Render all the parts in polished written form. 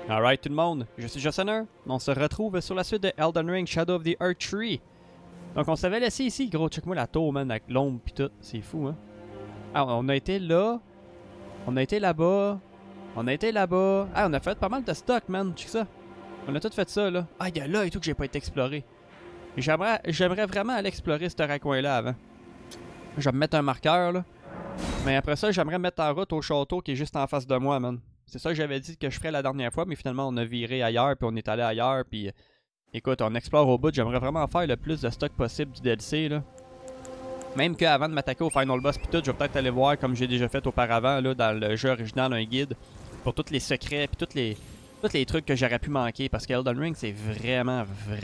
Alright tout le monde, je suis Jossonner. On se retrouve sur la suite de Elden Ring Shadow of the Earth Tree. Donc on s'avait laissé ici, gros, check-moi la tour, man, avec l'ombre pis tout. C'est fou, hein. Ah, on a été là. On a été là-bas. On a été là-bas. Ah, on a fait pas mal de stock, man, check ça. On a tout fait ça, là. Ah, il y a là et tout que j'ai pas été exploré. J'aimerais vraiment aller explorer ce raccoin-là avant. Je vais me mettre un marqueur, là. Mais après ça, j'aimerais mettre en route au château qui est juste en face de moi, man. C'est ça que j'avais dit que je ferais la dernière fois, mais finalement on a viré ailleurs, puis on est allé ailleurs, puis écoute, on explore au bout. J'aimerais vraiment faire le plus de stock possible du DLC, là. Même qu'avant de m'attaquer au final boss, puis tout, je vais peut-être aller voir, comme j'ai déjà fait auparavant, là, dans le jeu original, un guide, pour tous les secrets, puis tous les trucs que j'aurais pu manquer, parce que Elden Ring, c'est vraiment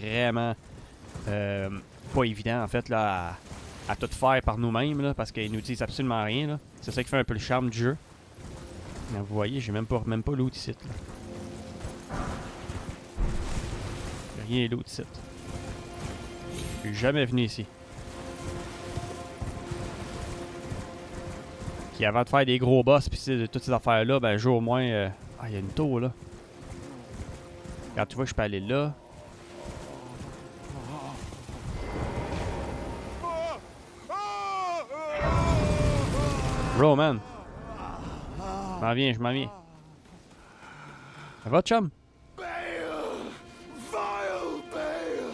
pas évident, en fait, là, à tout faire par nous-mêmes, là, parce qu'ils nous disent absolument rien, là. C'est ça qui fait un peu le charme du jeu. Mais vous voyez, j'ai même pas loot ici. Là. Rien loot ici. Je suis jamais venu ici. Puis avant de faire des gros boss pis toutes ces affaires-là, ben j'ai au moins... Ah, il y a une tour là. Regarde, tu vois, je peux aller là. Bro, man. Je m'en viens. Ça va, chum? Bale! Vile Bale!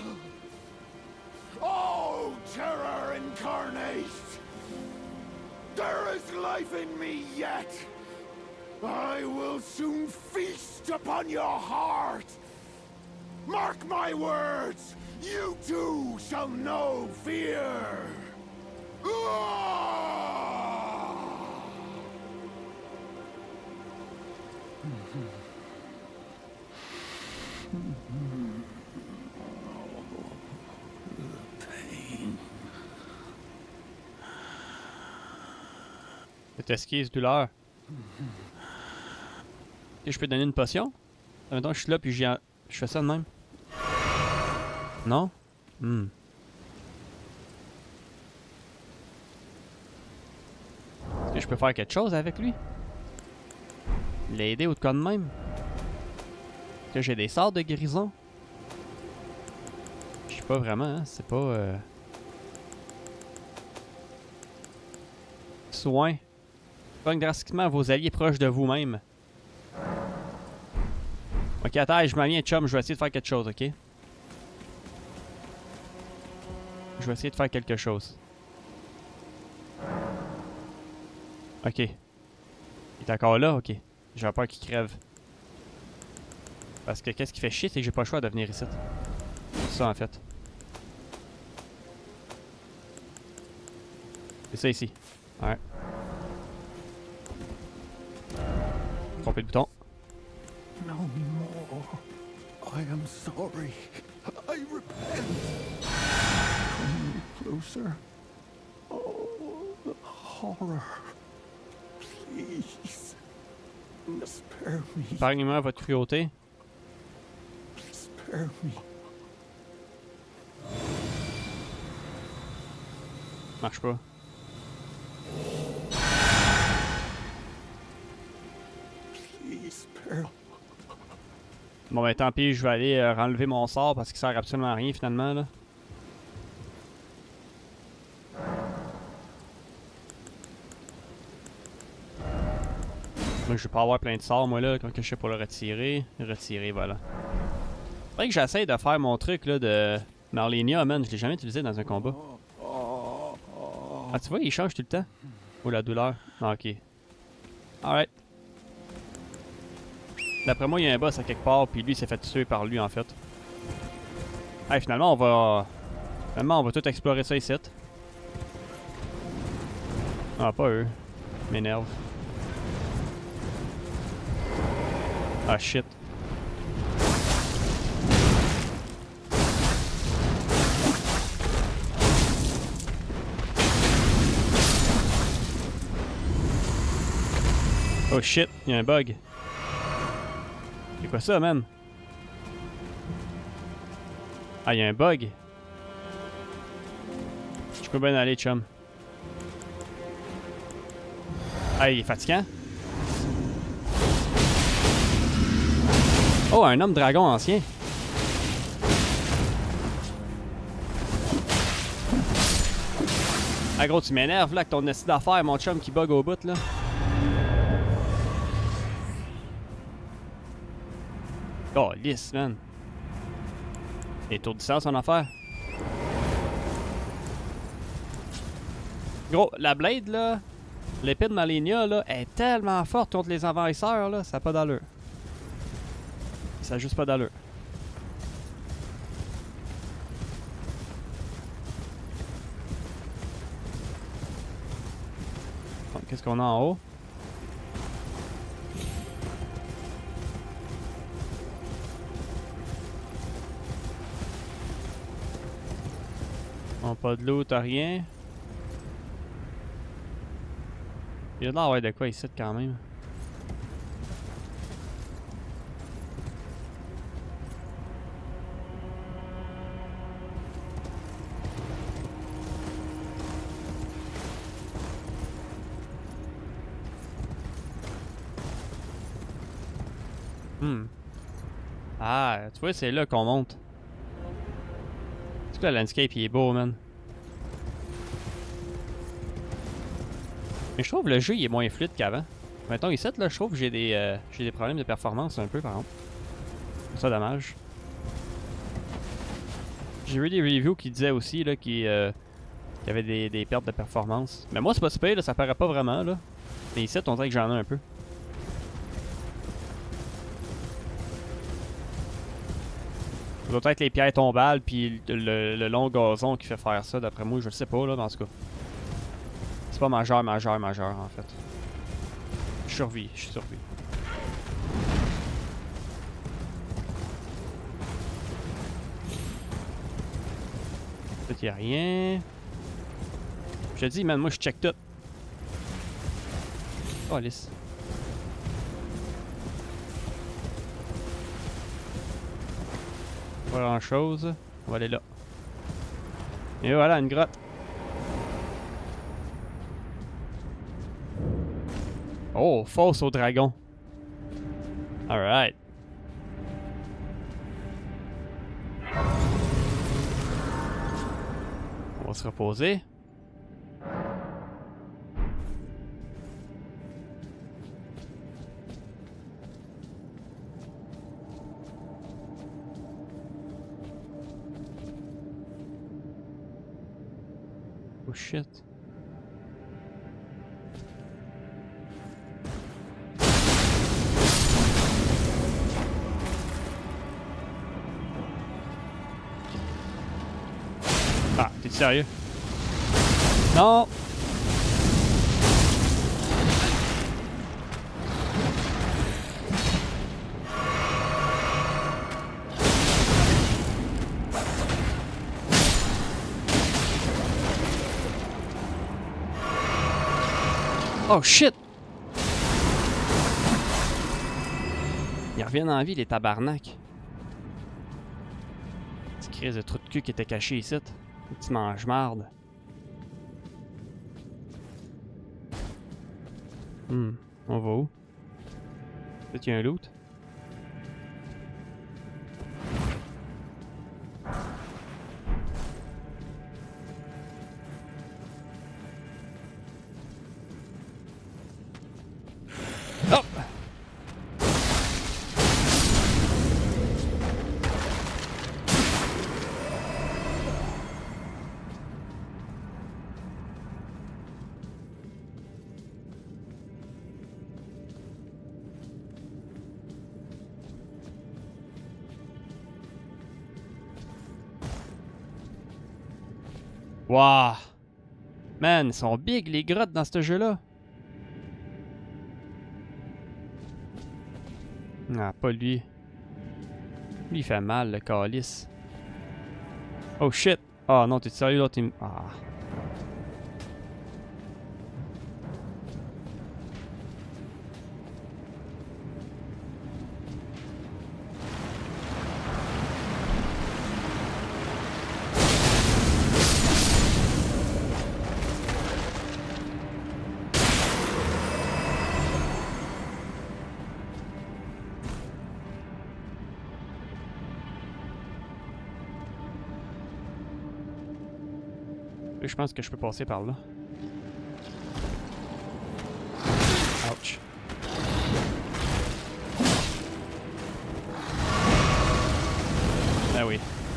Oh, terror incarnate! There is life in me yet! I will soon feast upon your heart! Mark my words! You too shall know fear! Cette esquisse douleur. Et je peux donner une potion? Maintenant je suis là puis je fais ça de même. Non? Est-ce que je peux faire quelque chose avec lui? L'aider ou de quoi de même? Est-ce que j'ai des sorts de guérison? Je sais pas vraiment, hein? C'est pas... Soin. Pogne drastiquement vos alliés proches de vous-même. Ok, attends, je m'en viens, chum. Je vais essayer de faire quelque chose, ok? Je vais essayer de faire quelque chose. Ok. Il est encore là? Ok. J'ai peur qu'il crève. Parce que qu'est-ce qui fait chier, c'est que j'ai pas le choix de venir ici. C'est ça, en fait. C'est ça ici. Ouais. Trompé le bouton. No more. I am sorry. I repent. Come closer. Oh, the horror. Please. Spare me. Épargnez-moi votre cruauté. Spare me. Marche pas. Please spare. Bon ben tant pis, je vais aller renlever mon sort parce qu'il sert absolument à rien finalement là. Moi je vais pas avoir plein de sorts moi là, quand je sais pour le retirer. Retirer, voilà. Faudrait que j'essaye de faire mon truc là de Marlenia, man, je l'ai jamais utilisé dans un combat. Ah tu vois, il change tout le temps. Oh la douleur. Ah, ok. Alright. D'après moi, il y a un boss à quelque part, puis lui, il s'est fait tuer par lui, en fait. Hey, finalement, on va tout explorer ça ici. Ah, pas eux. M'énerve. Ah, shit. Oh shit, il y a un bug. C'est quoi ça, man? Ah, il y a un bug. Je peux bien aller, chum. Ah, il est fatigant. Oh, un homme dragon ancien. Ah gros, tu m'énerves là avec ton esti d'affaires, mon chum qui bug au bout là. Oh, lisse, man. Étourdissant son affaire. Gros, la blade là, l'épée de Malenia là, est tellement forte contre les envahisseurs là, ça n'a pas d'allure. Ça n'a juste pas d'allure. Bon, qu'est-ce qu'on a en haut? Bon, pas de loot, rien. Il y a de l'air ouais, de quoi ici quand même. Ah, tu vois, c'est là qu'on monte. C'est que le landscape, il est beau, man. Mais je trouve le jeu, il est moins fluide qu'avant. Mettons, ici, là, je trouve que j'ai des problèmes de performance un peu, par contre. C'est ça, dommage. J'ai vu des reviews qui disaient aussi, là, qu'il y avait des pertes de performance. Mais moi, c'est pas super, là, ça paraît pas vraiment, là. Mais ici, on dirait que j'en ai un peu. Ça doit être les pierres tombales puis le long gazon qui fait faire ça, d'après moi, je sais pas, là, dans ce cas. C'est pas majeur, en fait. Je survis. Peut-être y'a rien. Je te dis, man, moi je check tout. Oh, lisse. Pas grand chose. On va aller là. Et voilà, une grotte. Oh, fosse au dragon. Alright. On va se reposer. Oh shit. Ah, t'es sérieux? Non! Oh shit! Ils reviennent en vie, les tabarnak. Petite crise de trou de cul qui était caché ici. Petit mange-marde. On va où? Peut-être qu'il y a un loot? Oh! Wow! Man, ils sont big les grottes dans ce jeu-là. Ah, pas lui. Lui, il fait mal, le calice. Oh shit! Oh non, t'es sérieux là? Ah. Là, je pense que je peux passer par là. Ouch. Ah oui.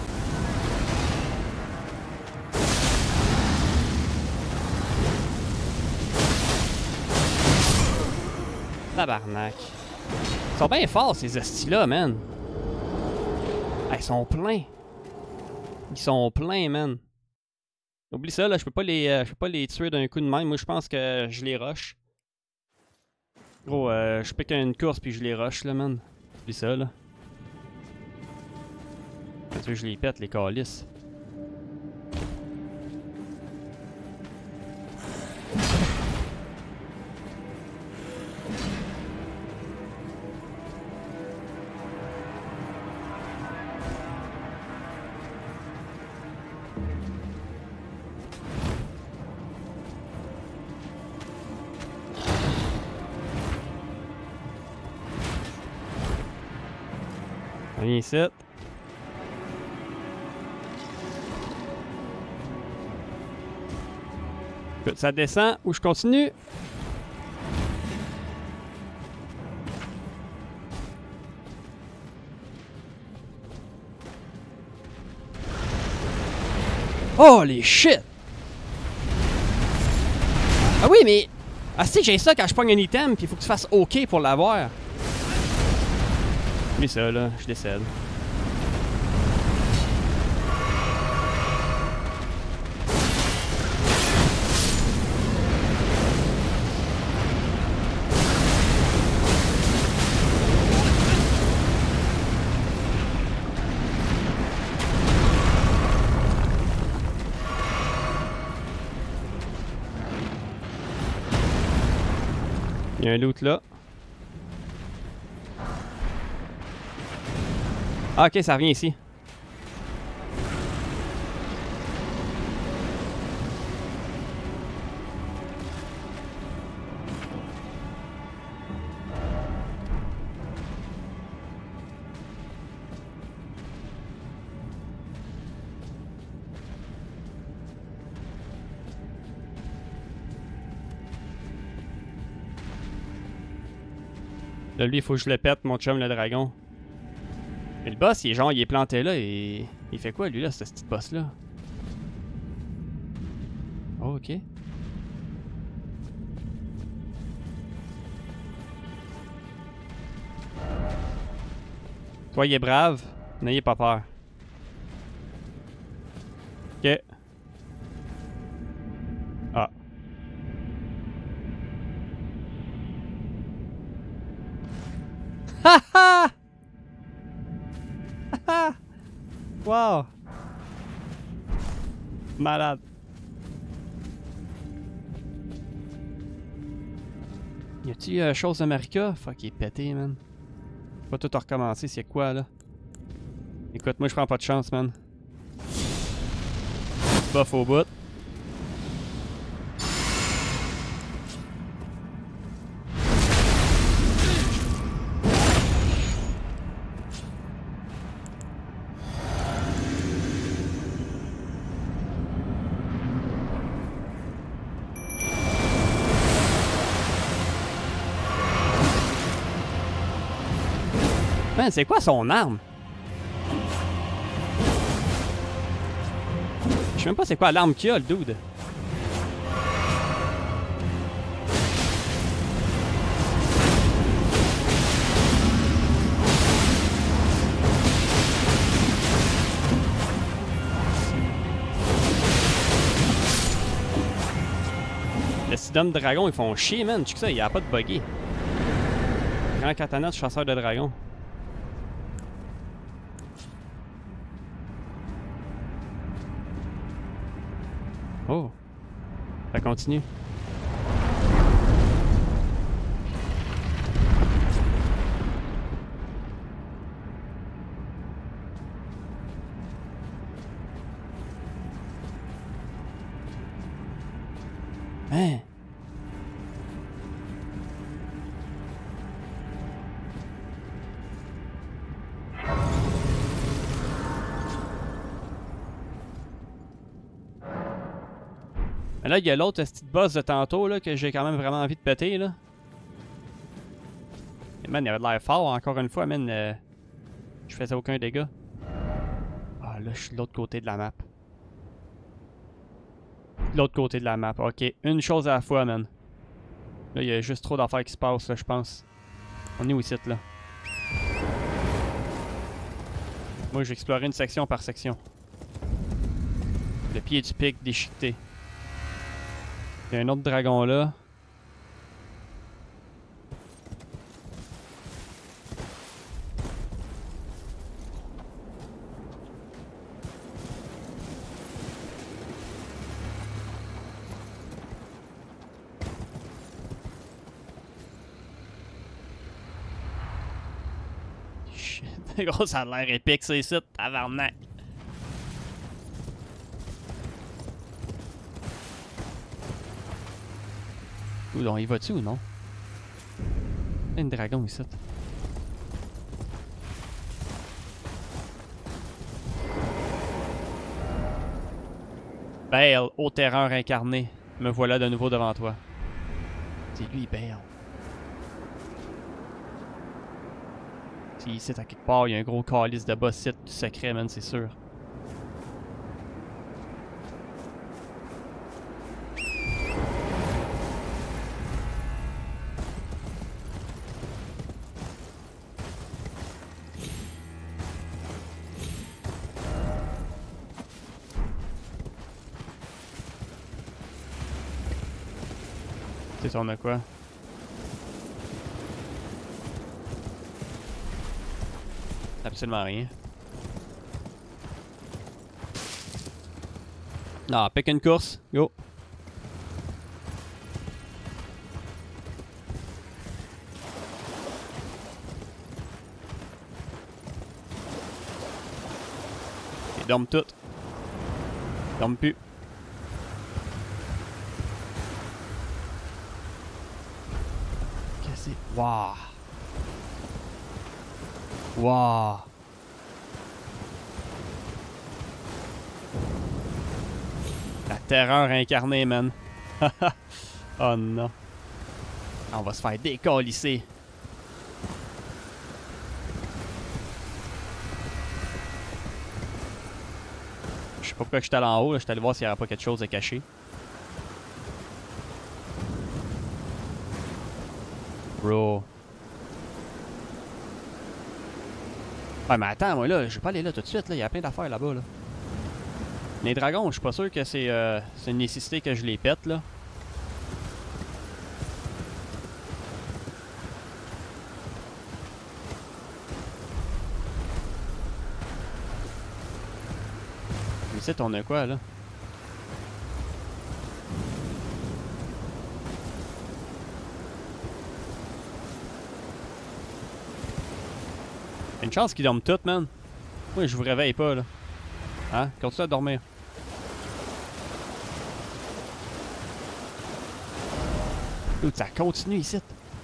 Tabarnak. Ils sont bien forts, ces hosties-là, man. Ah, ils sont pleins. Ils sont pleins, man. Oublie ça, là, je peux pas les tuer d'un coup de main. Moi, je pense que je les rush. Gros, je pique une course puis je les rush, là, man. Oublie ça, là. Tu veux que je les pète, les calices. Viens ici. Écoute, ça descend ou je continue? Holy shit! Ah oui, mais... Ah si, j'ai ça quand je pogne un item, puis il faut que tu fasses OK pour l'avoir. Mais ça, là, je décède. Il y a un loot là. Ah, ok, ça revient ici. Là, lui, il faut que je le pète, mon chum, le dragon. Mais le boss, il est genre, il est planté là et... Il fait quoi, lui, là, ce petit boss-là? Oh, ok. Soyez brave, n'ayez pas peur. Ok. Ah. Ha ha! Wow! Malade. Y a-t-il chose America? Fuck, il est pété, man. Faut pas tout recommencer, c'est quoi, là? Écoute, moi, je prends pas de chance, man. Buff au bout. Man, c'est quoi son arme? Je sais même pas c'est quoi l'arme qu'il a, le dude. Les sidums de dragon, ils font chier, man. Tu sais que ça, il y a pas de buggy. Grand katana de chasseur de dragon. Oh, ça continue. Hein? Mais là, il y a l'autre petite boss de tantôt là, que j'ai quand même vraiment envie de péter. Là. Et man, il avait de l'air fort encore une fois, man. Je faisais aucun dégât. Ah, là, je suis de l'autre côté de la map. De l'autre côté de la map. Ok, une chose à la fois, man. Là, il y a juste trop d'affaires qui se passent, là, je pense. On est où ici, là? Moi, je vais explorer une section par section. Le pied du pic déchiqueté. Il y a un autre dragon là. Shit. Gros, ça a l'air épique, c'est ça, tabarnak. Où donc, il va-tu ou non? Il y a une dragon ici. Bale, ô terreur incarnée, me voilà de nouveau devant toi. C'est lui, Bale. Si ici, à quelque part, il y a un gros calice de boss site secret, man, c'est sûr. C'est ça, on a quoi? Absolument rien. Non, pick une course. Go. Et dorme tout. Dorme plus. Qu'est-ce que c'est? Waouh. Waouh. La terreur incarnée, man. Oh non. On va se faire décalisser. Je sais pas pourquoi je suis allé en haut, là. Je suis allé voir s'il n'y avait pas quelque chose de caché. Bro. Ouais, mais attends, moi là, je vais pas aller là tout de suite, là. Il y a plein d'affaires là-bas, là. Les dragons, je suis pas sûr que c'est une nécessité que je les pète, là. Ici, on a quoi, là? Une chance qu'ils dorment toutes, man. Moi, je vous réveille pas, là. Hein? Continue à dormir. Dude, ça continue ici.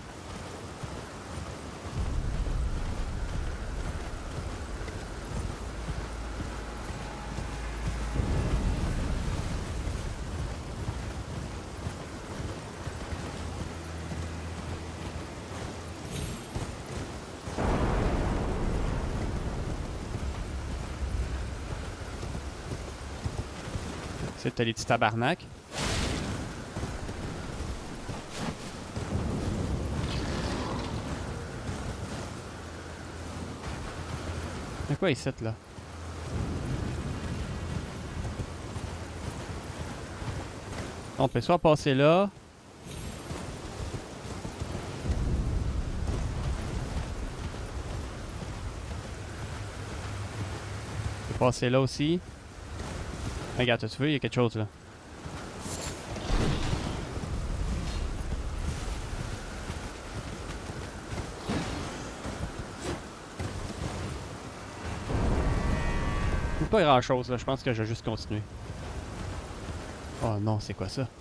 C'est t'as les petits tabarnak. C'est quoi ici, là? On peut soit passer là. On peut passer là aussi. Regarde, tu veux, il y a quelque chose là. Pas grand chose là, je pense que je vais juste continuer. Oh non, c'est quoi ça?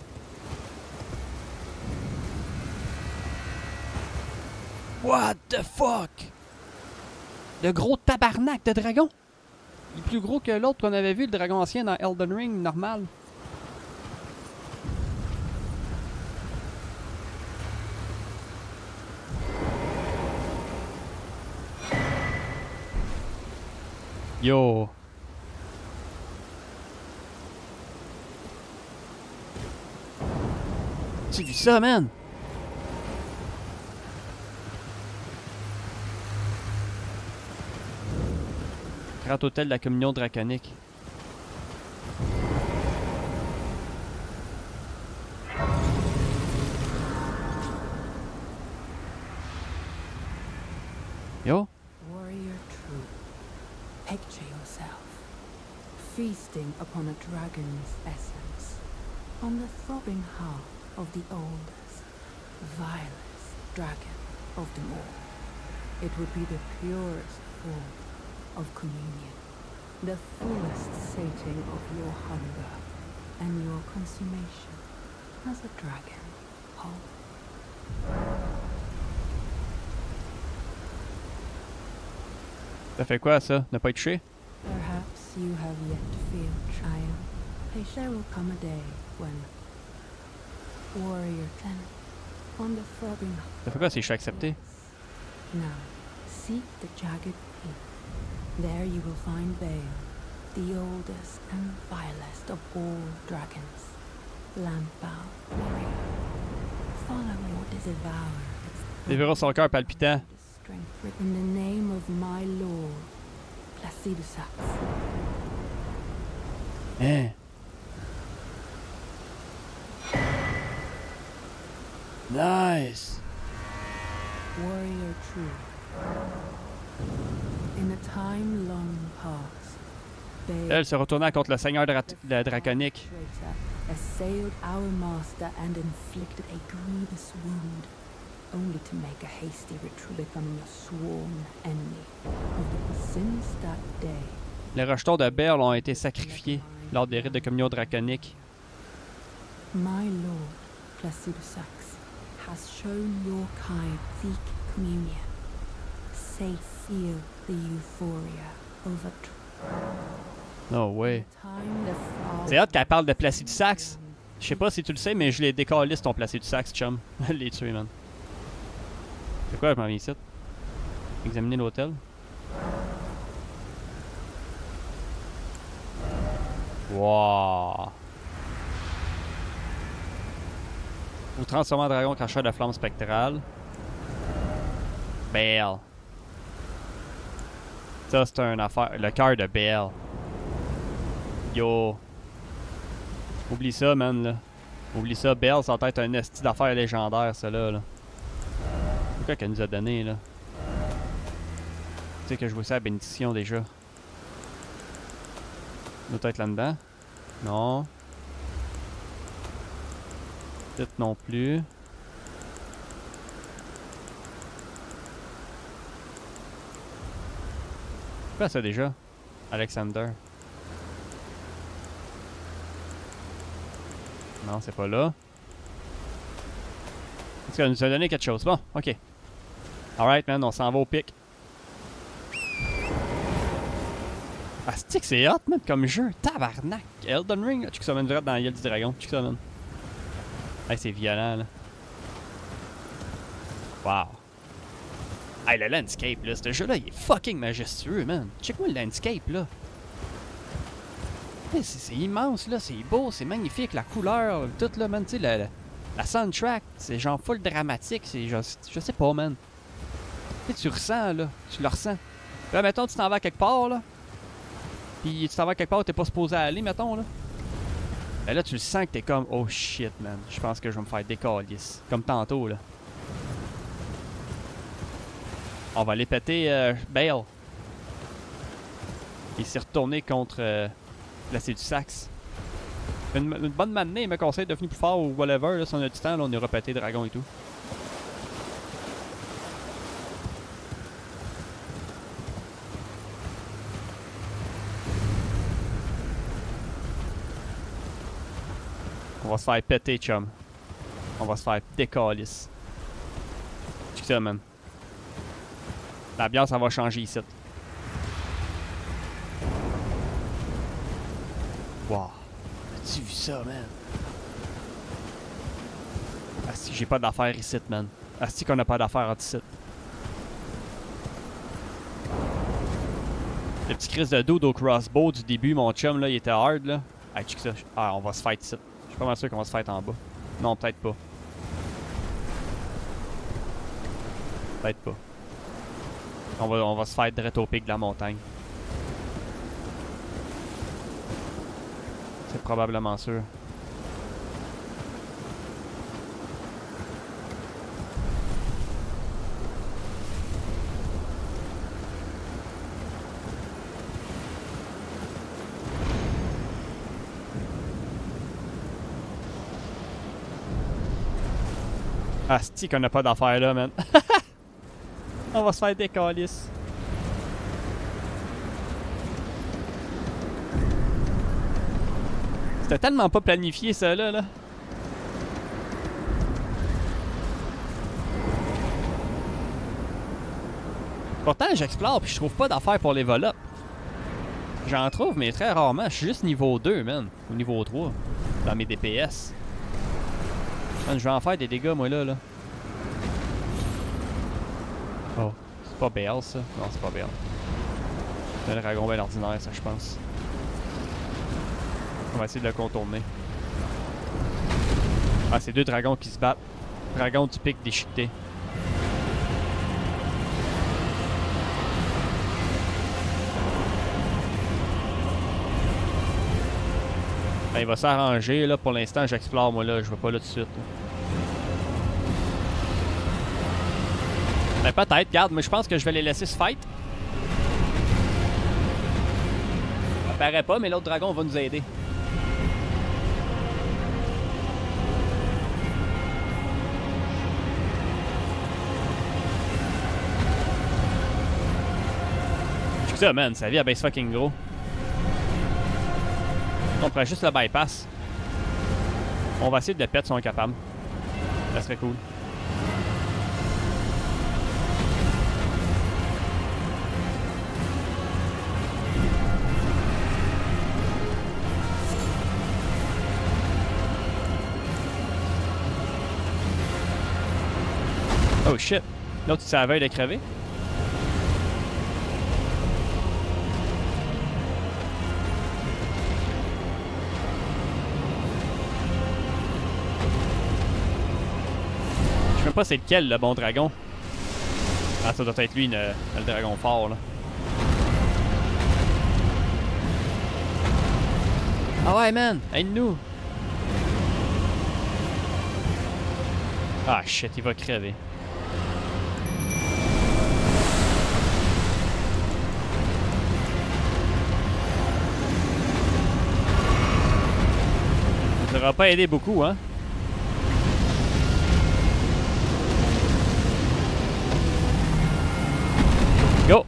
What the fuck? Le gros tabarnak de dragon? Il est plus gros que l'autre qu'on avait vu, le dragon ancien dans Elden Ring, normal. Yo! Tu as vu ça, man? Grand hôtel de la communion draconique. Yo? Warrior true, picture yourself feasting upon a dragon's essence, on the throbbing heart of the oldest, vilest dragon of them all. It would be the purest form of communion, the fullest sating of your hunger and your consummation as a dragon whole. Ça fait quoi ça? Ne pas être touché? Perhaps you have yet to feel triumph. There will come a day when warrior ten on the throbbing. Ça fait quoi si je suis accepté? Now, seek the jagged peak. There you will find Bale, the oldest and vilest of all dragons. Lambow warrior. Follow or devour its Déverra son cœur palpitant. strength in the name of my lord, Placidusax. Hein? Nice! Warrior true. In a time long past, Bale Elle se retourna contre le seigneur draconique. traitor assailed our master and inflicted a grievous wound, only to make a hasty retreat, becoming a sworn enemy of the since that day. Les rejetons de Bale ont été sacrifiés lors des rites de communion draconique. My lord, Placidusax, has shown your kind seek communion. Say feel the euphoria over No way. time the frog. C'est hâte qu'elle parle de Placidusax. Je sais pas si tu le sais, mais je l'ai décaliste ton Placidusax, chum. Je l'ai tué, man. C'est quoi, je m'en viens ici? Examiner l'hôtel. Wow! Vous transformez en dragon cracheur de flamme spectrale. Bale. Ça, c'est une affaire. Le cœur de Bale. Yo. Oublie ça, man, là. Oublie ça. Bale, ça va être un esti d'affaires légendaire, ça, là. C'est quoi qu'elle nous a donné, là? Tu sais que je vois ça à la bénédiction, déjà. Doit être là-dedans. Non. Peut-être non plus. C'est quoi ça déjà? Alexander. Non, c'est pas là. Est-ce qu'elle nous a donné quelque chose? Bon, ok. Alright, man, on s'en va au pic. Ah, c'est hot, man, comme jeu. Tabarnak. Elden Ring, tu ça, man, direct dans la gueule du dragon. Tu ça, man. Hey, c'est violent, là. Wow. Hey, le landscape, là, ce jeu-là, il est fucking majestueux, man. Check-moi le landscape, là. Hey, c'est immense, là. C'est beau, c'est magnifique. La couleur, tout, là, man. Tu sais, la soundtrack, c'est genre full dramatique. C'est genre, je sais pas, man. Tu sais, tu ressens, là. Tu le ressens. Là, mettons, tu t'en vas quelque part, là. Puis tu t'en vas quelque part où t'es pas supposé aller, mettons, là. Ben là, tu le sens que t'es comme, oh shit, man. Je pense que je vais me faire décalisse. Comme tantôt, là. On va aller péter Bale. Il s'est retourné contre Placidusax. Une bonne matinée, il me conseille de devenir plus fort ou whatever. Là, si on a du temps, là, on ira péter dragon et tout. On va se faire péter, chum. On va se faire décalisse. Check ça, man. L'ambiance, ça va changer ici. Wow. As-tu vu ça, man? Asti, j'ai pas d'affaires ici, man. Asti qu'on a pas d'affaires ici. Le petit Chris de dude au crossbow du début, mon chum là, il était hard là. Ah, check ça. Ah, on va se fight ici. Je suis pas mal sûr qu'on va se fight en bas. Non, peut-être pas. Peut-être pas. On va se fight direct au pic de la montagne. C'est probablement sûr. Ah, c'est qu'on a pas d'affaires là, man. On va se faire des calices. C'était tellement pas planifié ça là. Pourtant j'explore puis je trouve pas d'affaires pour les vol-up. J'en trouve mais très rarement. Je suis juste niveau 2 man. Ou niveau 3. Dans mes DPS. Man, je vais en faire des dégâts moi là. Oh. C'est pas Bale ça? Non c'est pas Bale. C'est un dragon bien ordinaire ça je pense. On va essayer de le contourner. Ah, c'est deux dragons qui se battent. Dragon du pic déchiqueté. Ben, il va s'arranger là. Pour l'instant, j'explore moi là. Je vais pas là tout de suite. Ben, peut-être. Regarde, mais je pense que je vais les laisser se fight. Ça paraît pas, mais l'autre dragon va nous aider. Ça, man, sa vie a baisse fucking gros. On prend juste le bypass. On va essayer de le pète si on est capable. Ça serait cool. Oh shit. L'autre, tu sais, à la veille de crever. Je sais même pas c'est lequel le bon dragon. Ah, ça doit être lui le dragon fort là. Ah ouais man, aide-nous. Ah shit, il va crever. Ça n'aura pas aidé beaucoup hein. Go!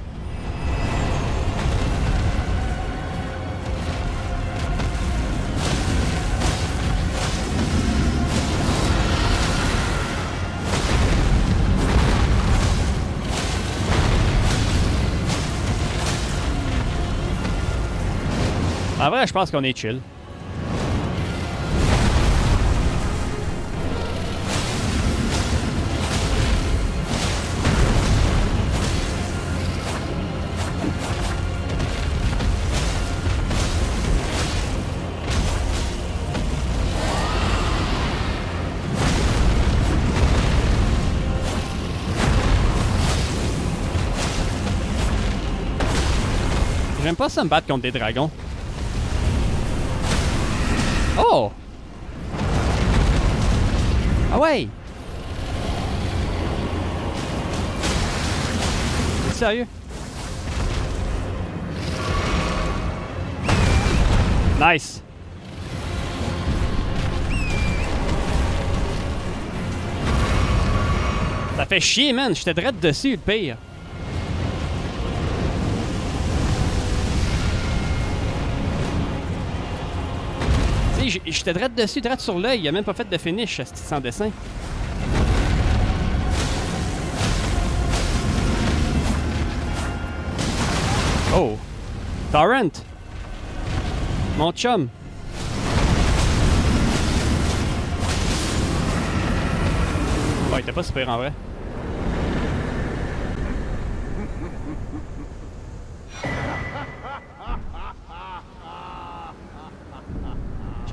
En vrai, je pense qu'on est chill. J'aime pas ça me battre contre des dragons. Oh! Ah ouais! T'es sérieux? Nice! Ça fait chier, man! J'étais direct dessus, le pire. J'étais direct dessus, direct sur l'œil. Il a même pas fait de finish, sans dessin. Oh! Torrent! Mon chum! Oh, il était pas super en vrai.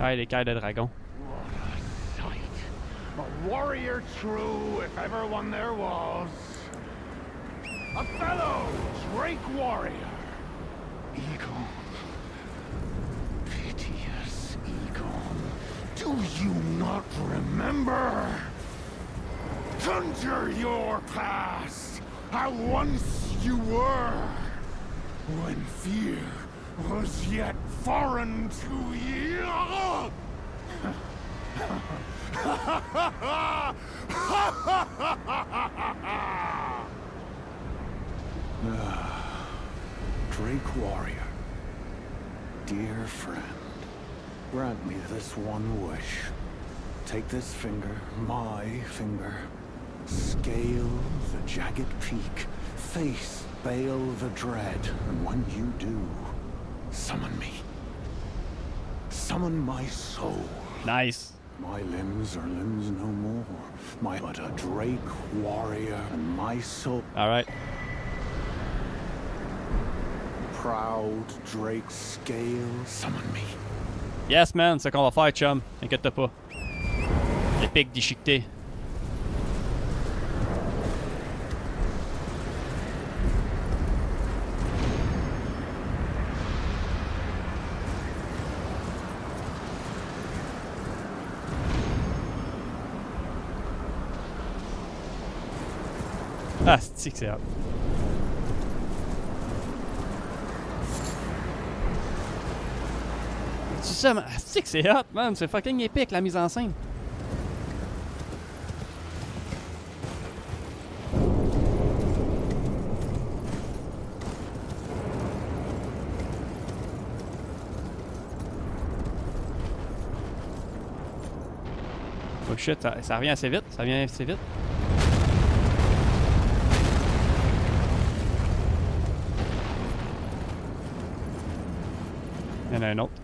Ah, les cailles de dragon. What a sight. A warrior true, if ever one there was. A fellow Drake warrior. Egon. Piteous Egon. Do you not remember? Conjure your past, how once you were, when fear was yet foreign to ye. Drake warrior, dear friend, grant me this one wish. Take this finger, my finger. Scale the jagged peak, face Baal the Dread, and when you do, summon me. Summon my soul. Nice. My limbs are limbs no more. My but a Drake warrior, and my soul. Alright. Proud Drake scale, summon me. Yes, man, c'est ce qu'on va faire, chum. Inquiète pas. Les pics déchiquetés. Ah, c'est que c'est hot. Tu sais, c'est que c'est hot, man. C'est fucking épique, la mise en scène. Oh shit, ça revient assez vite. Ça vient assez vite. Il y en a un autre.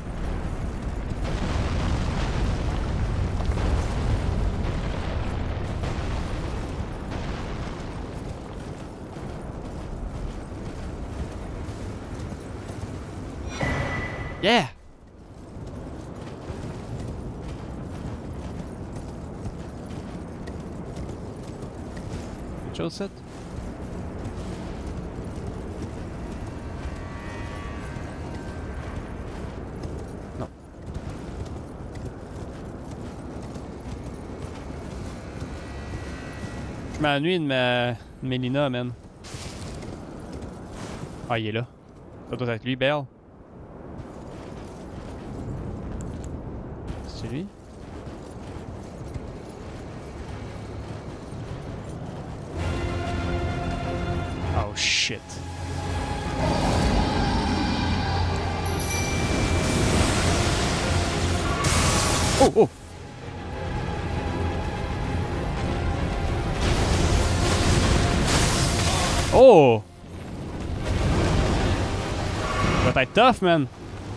Yeah! Quelque chose, ça? Non. Je m'ennuie de Mélina, man. Ah, il est là. Ça doit être lui, Belle. C'est lui? Oh shit. Oh oh! Oh! Ça va être tough, man.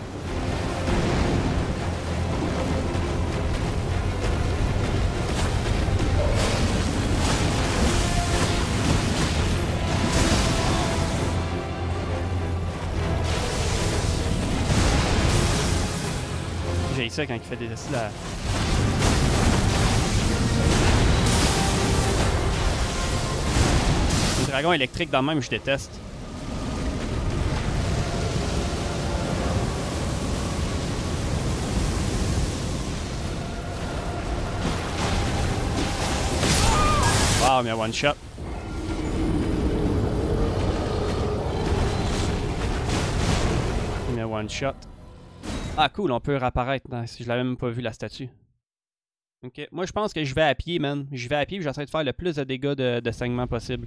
J'ai ça quand il fait des essais là. Les dragons électriques dans le même, je déteste. Wow, mais one shot. Mais one shot. Ah cool, on peut réapparaître si je l'avais même pas vu la statue. Ok, moi je pense que je vais à pied, man. Je vais à pied et j'essaie de faire le plus de dégâts de saignement possible.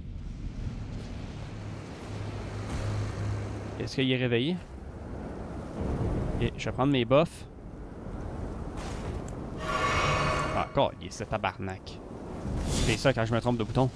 Est-ce qu'il est réveillé? Ok, je vais prendre mes buffs. Ah, encore, il est ce tabarnak. C'est ça quand je me trompe de bouton.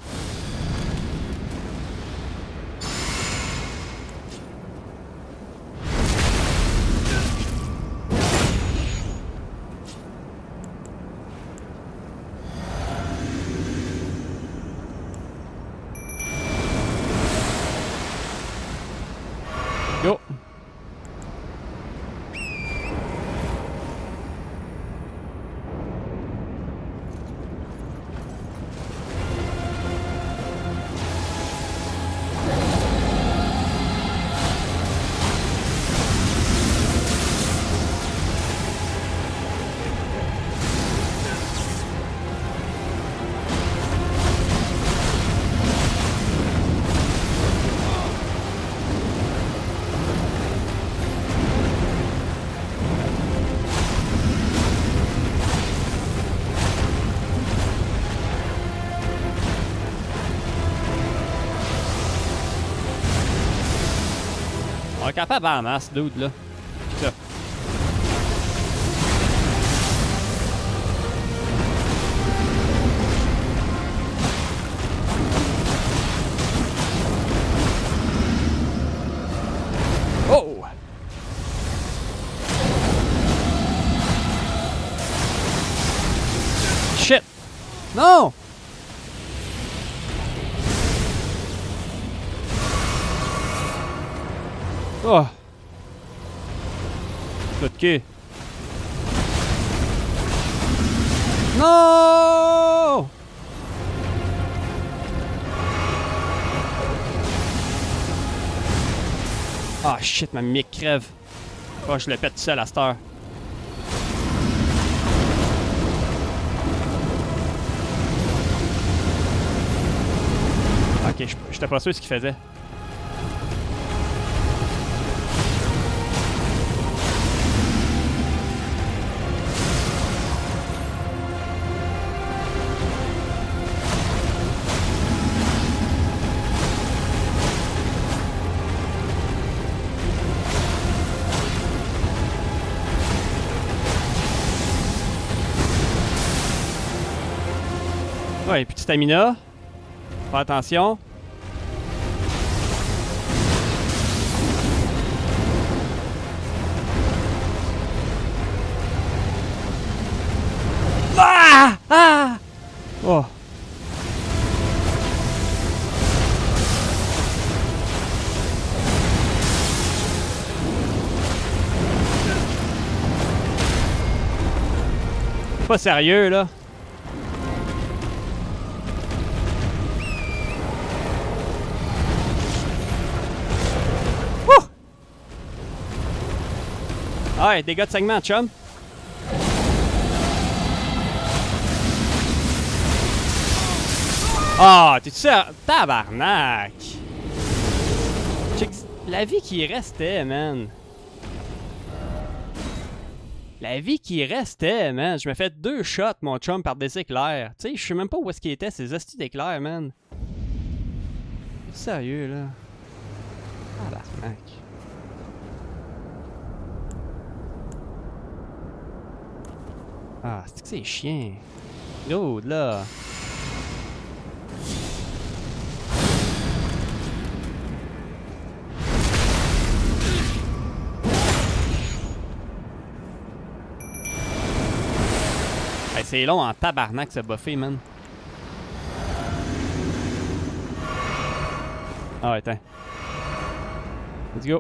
On est capable en masse, dude, là. Ça. Oh! Shit! Non! Oh! Coup de cul. Non! Ah shit, ma mimique crève. Oh, je le pète tout seul à cette heure. Ok, j'étais pas sûr de ce qu'il faisait. Ouais, puis stamina. Fais attention. Ah! Ah! Oh. Pas sérieux, là. Ah ouais, dégâts de segment, chum. Ah, oh, t'es-tu sûr? Tabarnak! La vie qui restait, man. La vie qui restait, man. Je me fais 2 shots, mon chum, par des éclairs. Tu sais, je sais même pas où est-ce qu'il était, ces hosties d'éclairs, man. Sérieux, là. Tabarnak. Ah, c'est que c'est chiant. Dude, là. Hey, c'est long en tabarnak, ce buffet, man. Ah ouais, attends. Let's go.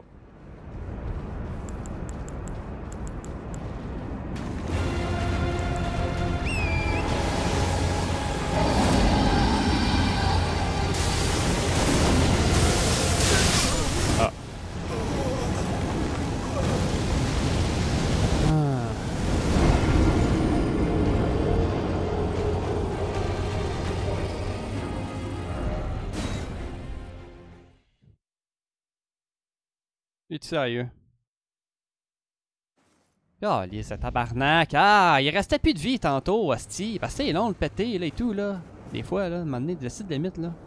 Es-tu sérieux? Ah, oh, ce tabarnak! Ah, il restait plus de vie tantôt, hostie. Parce que c'est long le péter, là, et tout, là. Des fois, là, m'amener des sites limites, là.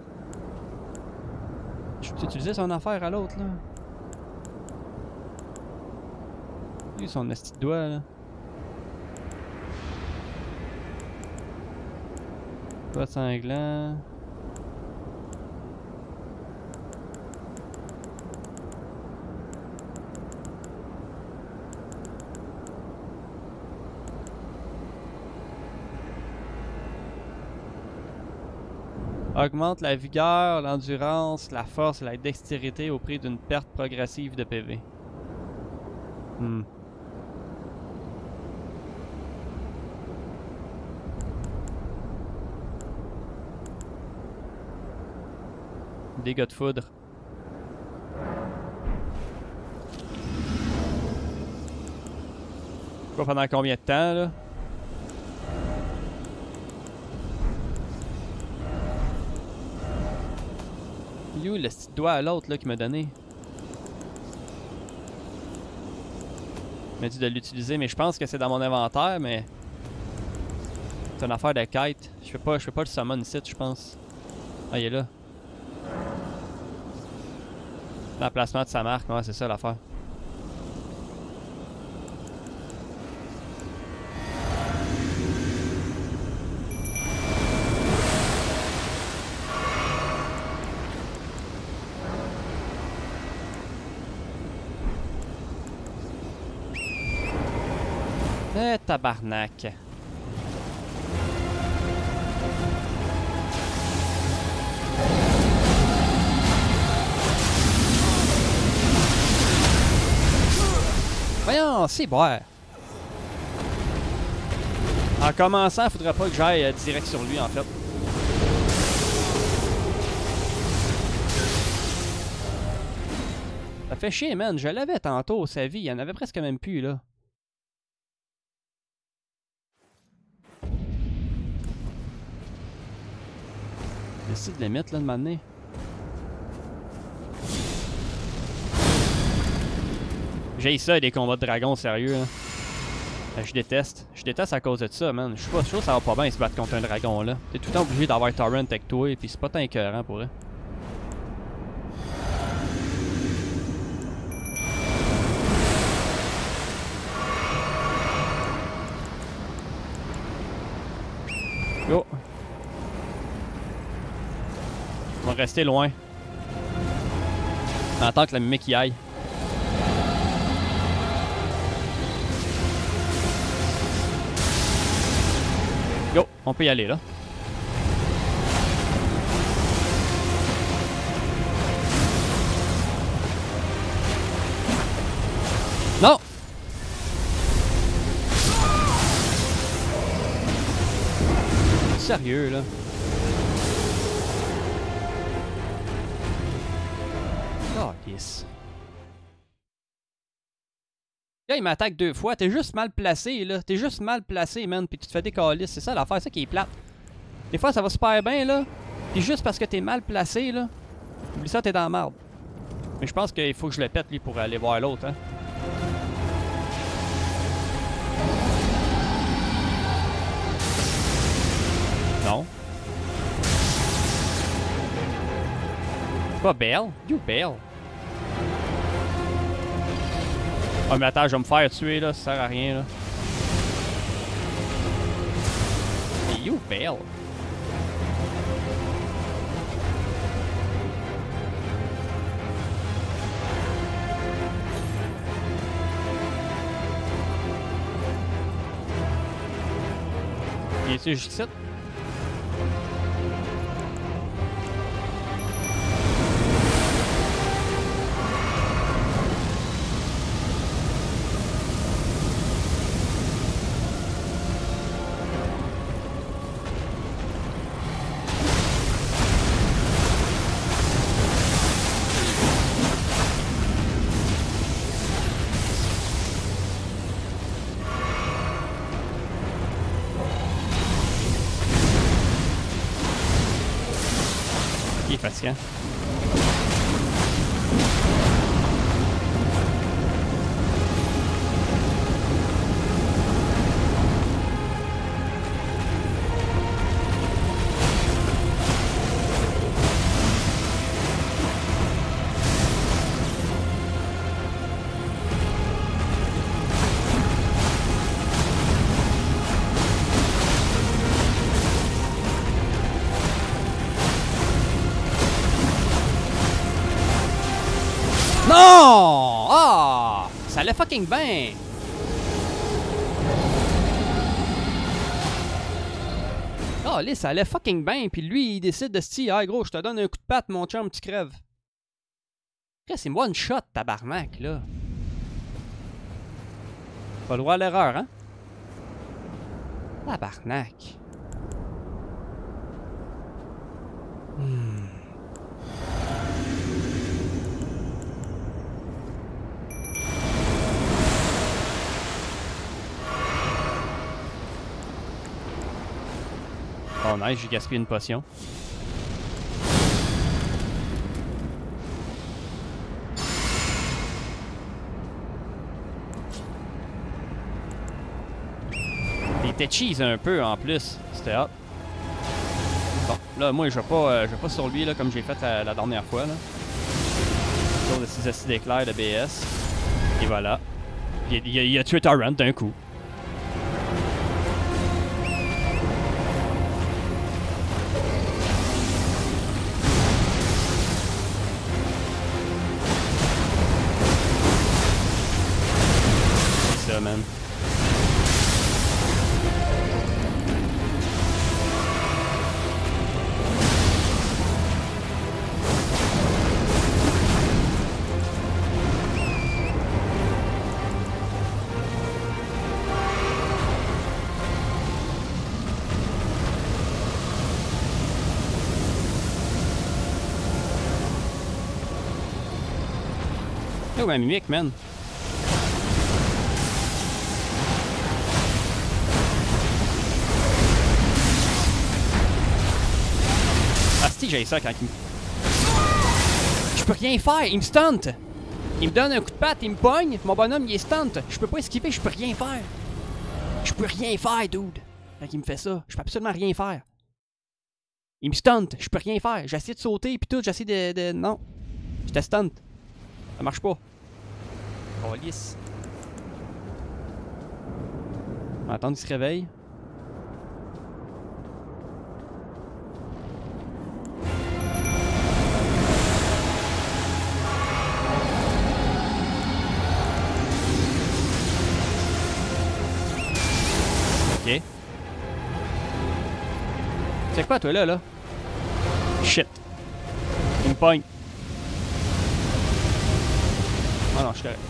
Je peux utiliser son affaire à l'autre, là. Lui, son hostie de doigt, là. Pas de sanglant. Augmente la vigueur, l'endurance, la force et la dextérité au prix d'une perte progressive de PV. Dégâts de foudre. Quoi, pendant combien de temps, là? Où le petit doigt à l'autre là qui m'a donné? Il m'a dit de l'utiliser, mais je pense que c'est dans mon inventaire, mais c'est une affaire de quête. Je fais pas le summon ici, je pense. Ah, il est là. L'emplacement de sa marque, ouais, c'est ça l'affaire. Tabarnak. Voyons, c'est boire. En commençant, il faudrait pas que j'aille direct sur lui, en fait. Ça fait chier, man. Je l'avais tantôt, sa vie. Il y en avait presque même plus, là. J'essaie de les mettre, là, de m'amener. J'ai ça, des combats de dragons, sérieux, là. Je déteste. Je déteste à cause de ça, man. Je suis pas sûr que ça va pas bien se battre contre un dragon, là. T'es tout le temps obligé d'avoir Torrent avec toi, et puis c'est pas tant écœurant pour eux. Go! On va rester loin. En tant que la mimique y aille. Go! On peut y aller là. Non! Sérieux là? Oh, yes. Là, il m'attaque 2 fois. T'es juste mal placé, là. T'es juste mal placé, man. Puis tu te fais des calices. C'est ça l'affaire, ça qui est plate. Des fois, ça va super bien, là. Puis juste parce que t'es mal placé, là. Oublie ça, t'es dans la merde. Mais je pense qu'il faut que je le pète, lui, pour aller voir l'autre, hein. Non. C'est pas Belle? You Belle. Oh mais attends, je vais me faire tuer là, ça sert à rien là. Hey, you Belle. Viens-tu juste ici? Fatigant. Non! Ah! Ça allait fucking bien! Oh, là, ça allait fucking bien, puis lui, il décide de se dire, ah gros, je te donne un coup de patte, mon chum, tu crèves. C'est moi une shot, tabarnak, là. Pas le droit à l'erreur, hein? Tabarnak. Oh nice, j'ai gaspillé une potion. Il était cheese un peu en plus, c'était hot. Bon, là moi je vais pas sur lui là, comme j'ai fait la dernière fois là. de ces acides d'éclair de BS. Et voilà. Il a tué Torrent d'un coup. C'est ça, man. Oh, ma mimique, man. Ah, si, j'ai ça quand il me... Je peux rien faire, il me stunt. Il me donne un coup de patte, il me pogne, mon bonhomme, il est stunt. Je peux pas esquiver, je peux rien faire. Je peux rien faire, dude. Quand il me fait ça, je peux absolument rien faire. Il me stunt, je peux rien faire. J'essaie de sauter, puis tout, j'essaie de... Non. J'étais stunt. Ça marche pas. On lisse. On va attendre qu'il se réveille. Ok. C'est quoi toi là? Shit. Il me pogne. Ah non, je suis correct.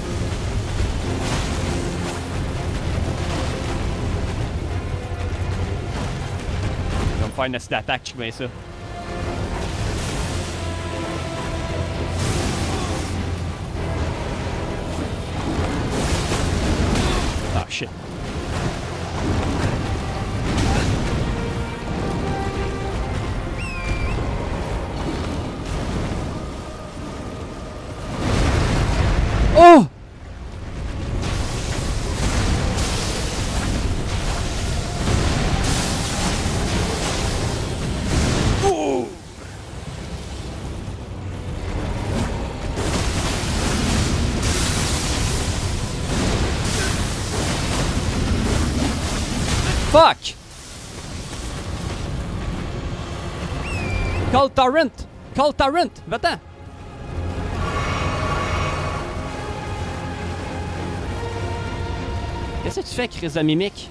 Il va me faire une acide d'attaque, je sais bien ça. Ah shit. Oh! Oh! Fuck! Call Torrent! Call Torrent! Va-t'en! Qu'est-ce que tu fais, Chris de mimique?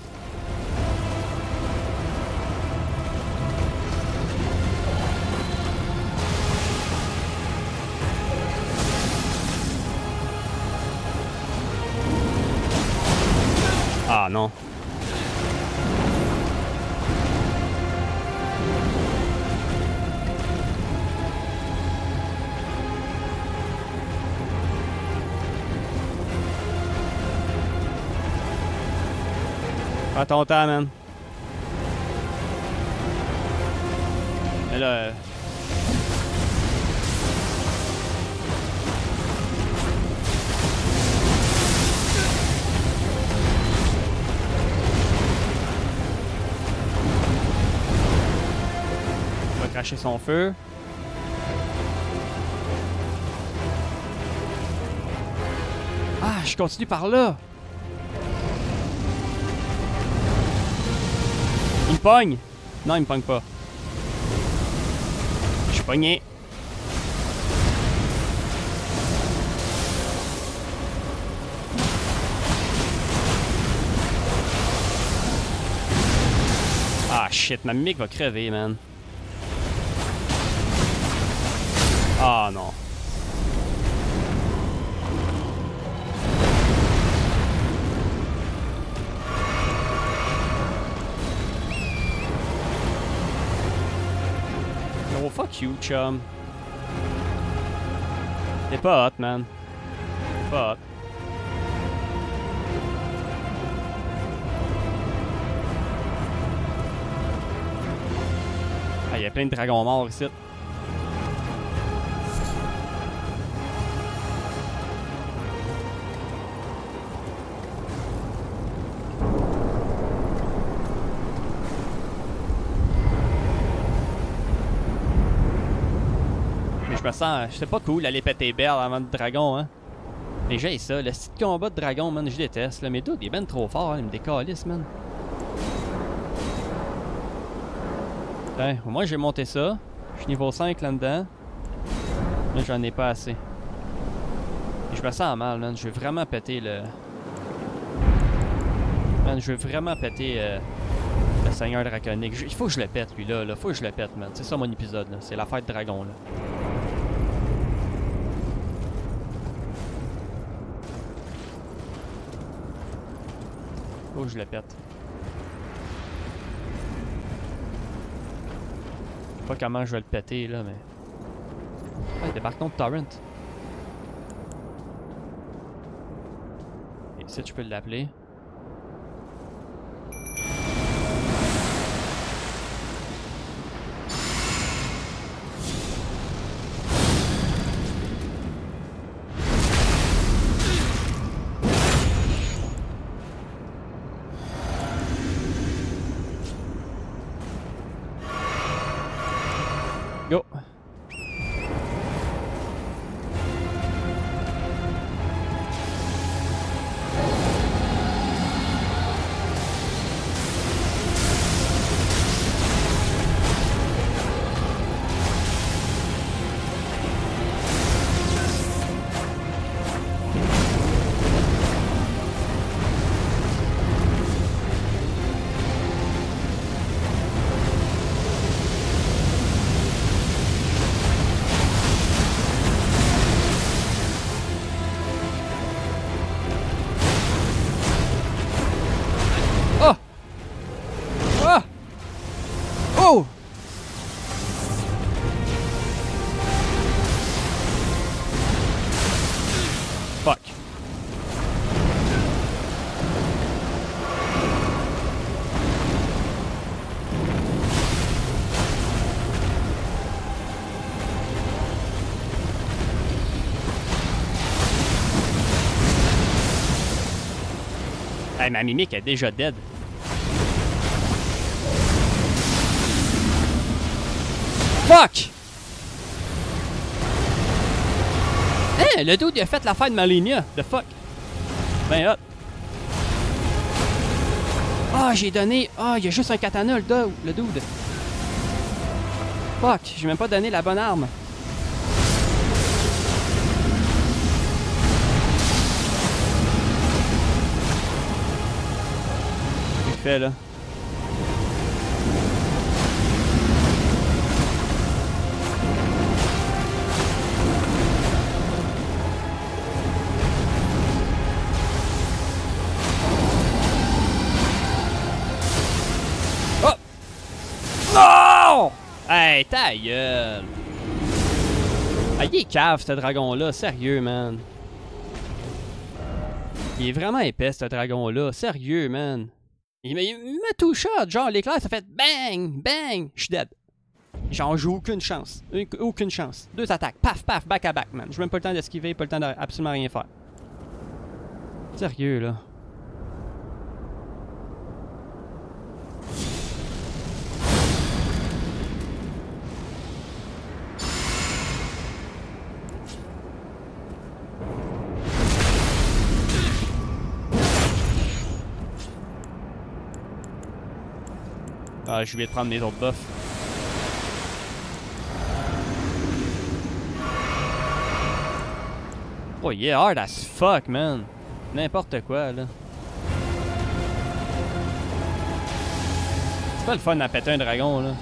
Ah non. Prends ton temps, man. Mais là... Il va cracher son feu. Ah, je continue par là. Il me pogne! Non, il me pogne pas. Je suis pogné. Ah shit, ma mimique va crever, man. Ah non. Oh fuck you, chum. T'es pas hot, man. T'es pas hot. Ah, y a plein de dragons morts ici. me sens... C'est pas cool d'aller péter belle avant le dragon, hein. Mais j'ai ça, le style de combat de dragon, man, je déteste, là. Mais dude, il est ben trop fort, hein, il me décalisse, man. Putain, au moins j'ai monté ça. Je suis niveau 5 là-dedans. Là, j'en ai pas assez. Et je me sens mal, man. Je veux vraiment péter le... Man, je veux vraiment péter le Seigneur Draconique. Il faut que je le pète, lui, là. Faut que je le pète, man. C'est ça mon épisode, là. C'est la fête dragon, là. Faut que je le pète. Je sais pas comment je vais le péter, là, mais... Ouais, débarquons de Torrent. Et ici, tu peux l'appeler. Go! Oh! Fuck. Hey, ma mimique est déjà dead. Fuck! Hein, le dude il a fait l'affaire de Malenia. The fuck? Ben hot. Ah, j'ai donné... Ah, il y a juste un katana, le dude. Fuck, j'ai même pas donné la bonne arme. Qu'est-ce qu'il fait, là? Non! Hey, ta gueule! Ah, il est cave, ce dragon-là. Sérieux, man. Il est vraiment épais, ce dragon-là. Sérieux, man. Il m'a tout shot. Genre, l'éclair, ça fait bang, bang. Je suis dead. Genre, j'ai aucune chance. Aucune chance. 2 attaques. Paf, paf, back à back, man. J'ai même pas le temps d'esquiver, pas le temps d'absolument rien faire. Sérieux, là. Ah, je vais prendre mes autres buffs. Oh, il est hard as fuck, man. N'importe quoi, là. C'est pas le fun à péter un dragon, là.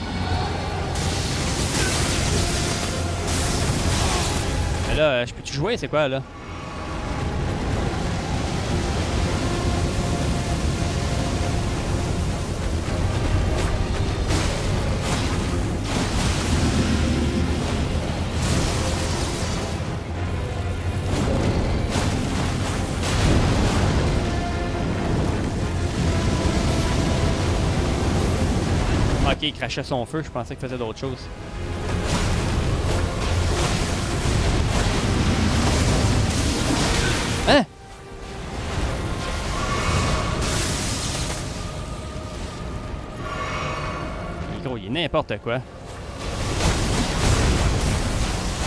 Mais là, je peux-tu jouer? C'est quoi, là? Ok, il crachait son feu, je pensais qu'il faisait d'autres choses. Hein? Gros, il est n'importe quoi.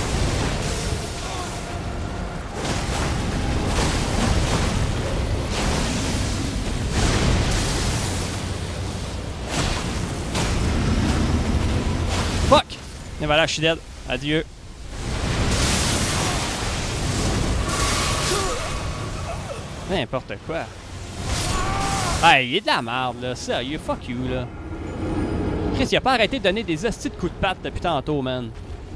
voilà, je suis dead. Adieu. N'importe quoi. Ah, il est de la merde, là. Sérieux, fuck you, là. Chris, il a pas arrêté de donner des hosties de coups de patte depuis tantôt, man.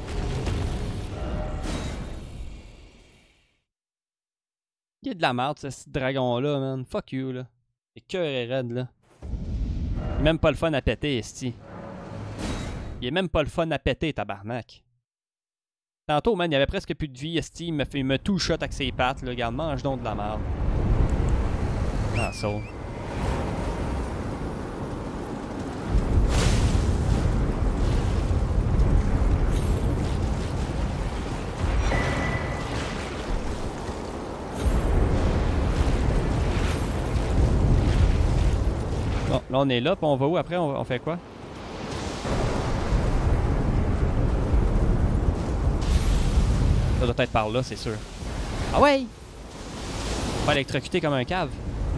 Il est de la merde, ce petit dragon-là, man. Fuck you, là. C'est cœur et raide, là. Il est même pas le fun à péter, esti. Il est même pas le fun à péter, tabarnak. Tantôt, man, il avait presque plus de vie, esti. Il me two-shot avec ses pattes, là. Regarde, mange donc de la merde. Ah, ça. Bon, là on est là, puis on va où après? On fait quoi? Ça doit être par là, c'est sûr. Ah ouais! On va électrocuter comme un cave.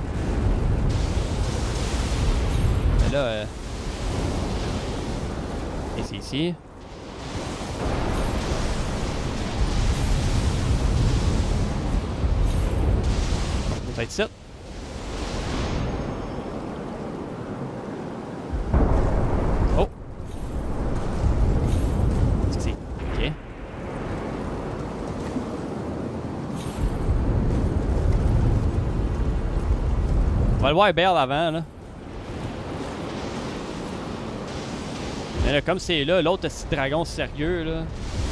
Mais là, et c'est ici. Ça va être ça. Oh! Qu'est-ce que c'est? Ok. On va le voir Belle avant, là. Mais là, comme c'est là, l'autre petit dragon sérieux, là.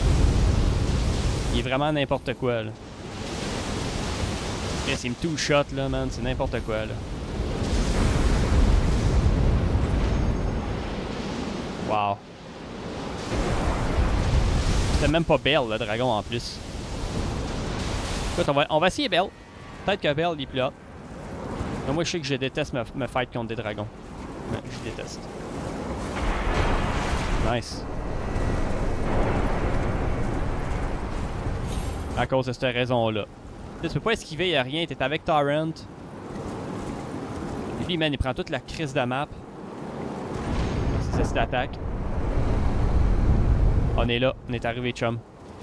Il est vraiment n'importe quoi, là. Chris, il me two-shot, là, man. C'est n'importe quoi, là. Wow. C'était même pas Belle, le dragon, en plus. Écoute, on va essayer Belle. Peut-être que Belle, il est plus hot. Mais moi, je sais que je déteste me fight contre des dragons. Ouais, je déteste. Nice. À cause de cette raison-là. Tu peux pas esquiver, y'a rien. T'es avec Torrent. Et puis, man, il prend toute la crise de map. C'est ça, c'est l'attaque. On est là. On est arrivé, chum.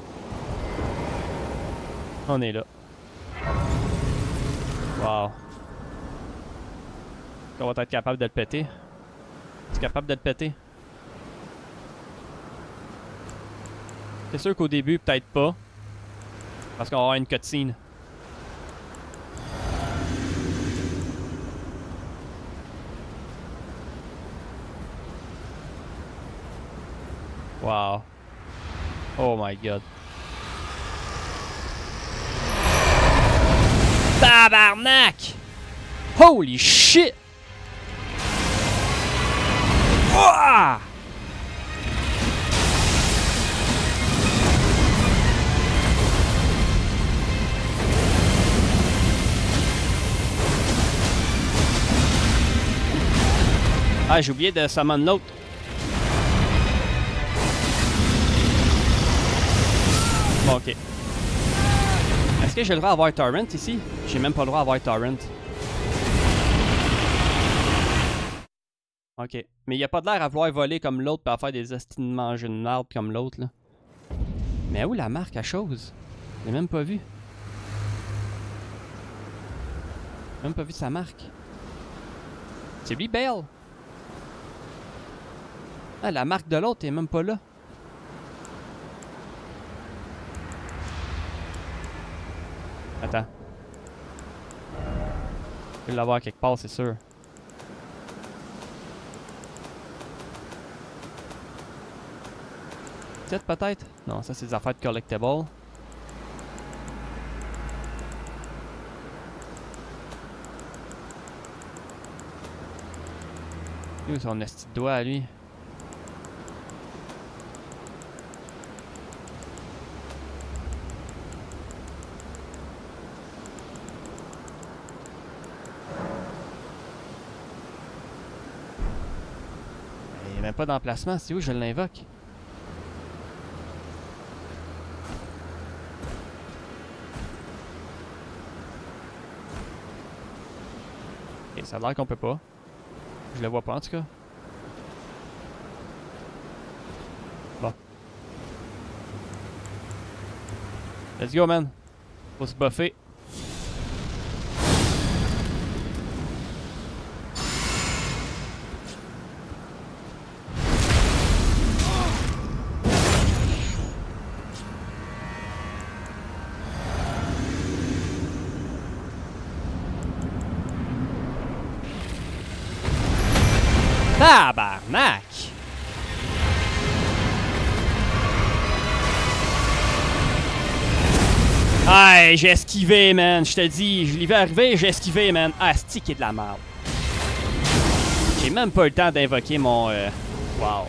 On est là. Wow. On va être capable de le péter. Tu es capable de le péter? C'est sûr qu'au début, peut-être pas. Parce qu'on va avoir une cutscene. Wow. Oh my god. Tabarnak! Holy shit! Ouah! Ah, j'ai oublié de summon l'autre. Bon, ok. Est-ce que j'ai le droit d'avoir Torrent ici? J'ai même pas le droit d'avoir Torrent. Ok. Mais il a pas de l'air à vouloir voler comme l'autre et à faire des estimes de manger une arbre comme l'autre, là. Mais où la marque à chose? Je l'ai même pas vu. J'ai même pas vu sa marque. C'est lui, Bale. Ah, la marque de l'autre est même pas là. Attends. Je vais l'avoir quelque part, c'est sûr. Peut-être? Non, ça c'est des affaires de collectibles. Où son esti de doigt à lui? Il n'y a même pas d'emplacement, c'est où je l'invoque? Ok, ça a l'air qu'on peut pas. Je le vois pas en tout cas. Bon. Let's go, man. Faut se buffer. Tabarnak! Aïe, j'ai esquivé, man. Je te dis, je l'ai vu arriver, j'ai esquivé, man. Ah, c'est qui est de la merde. J'ai même pas eu le temps d'invoquer mon... Wow.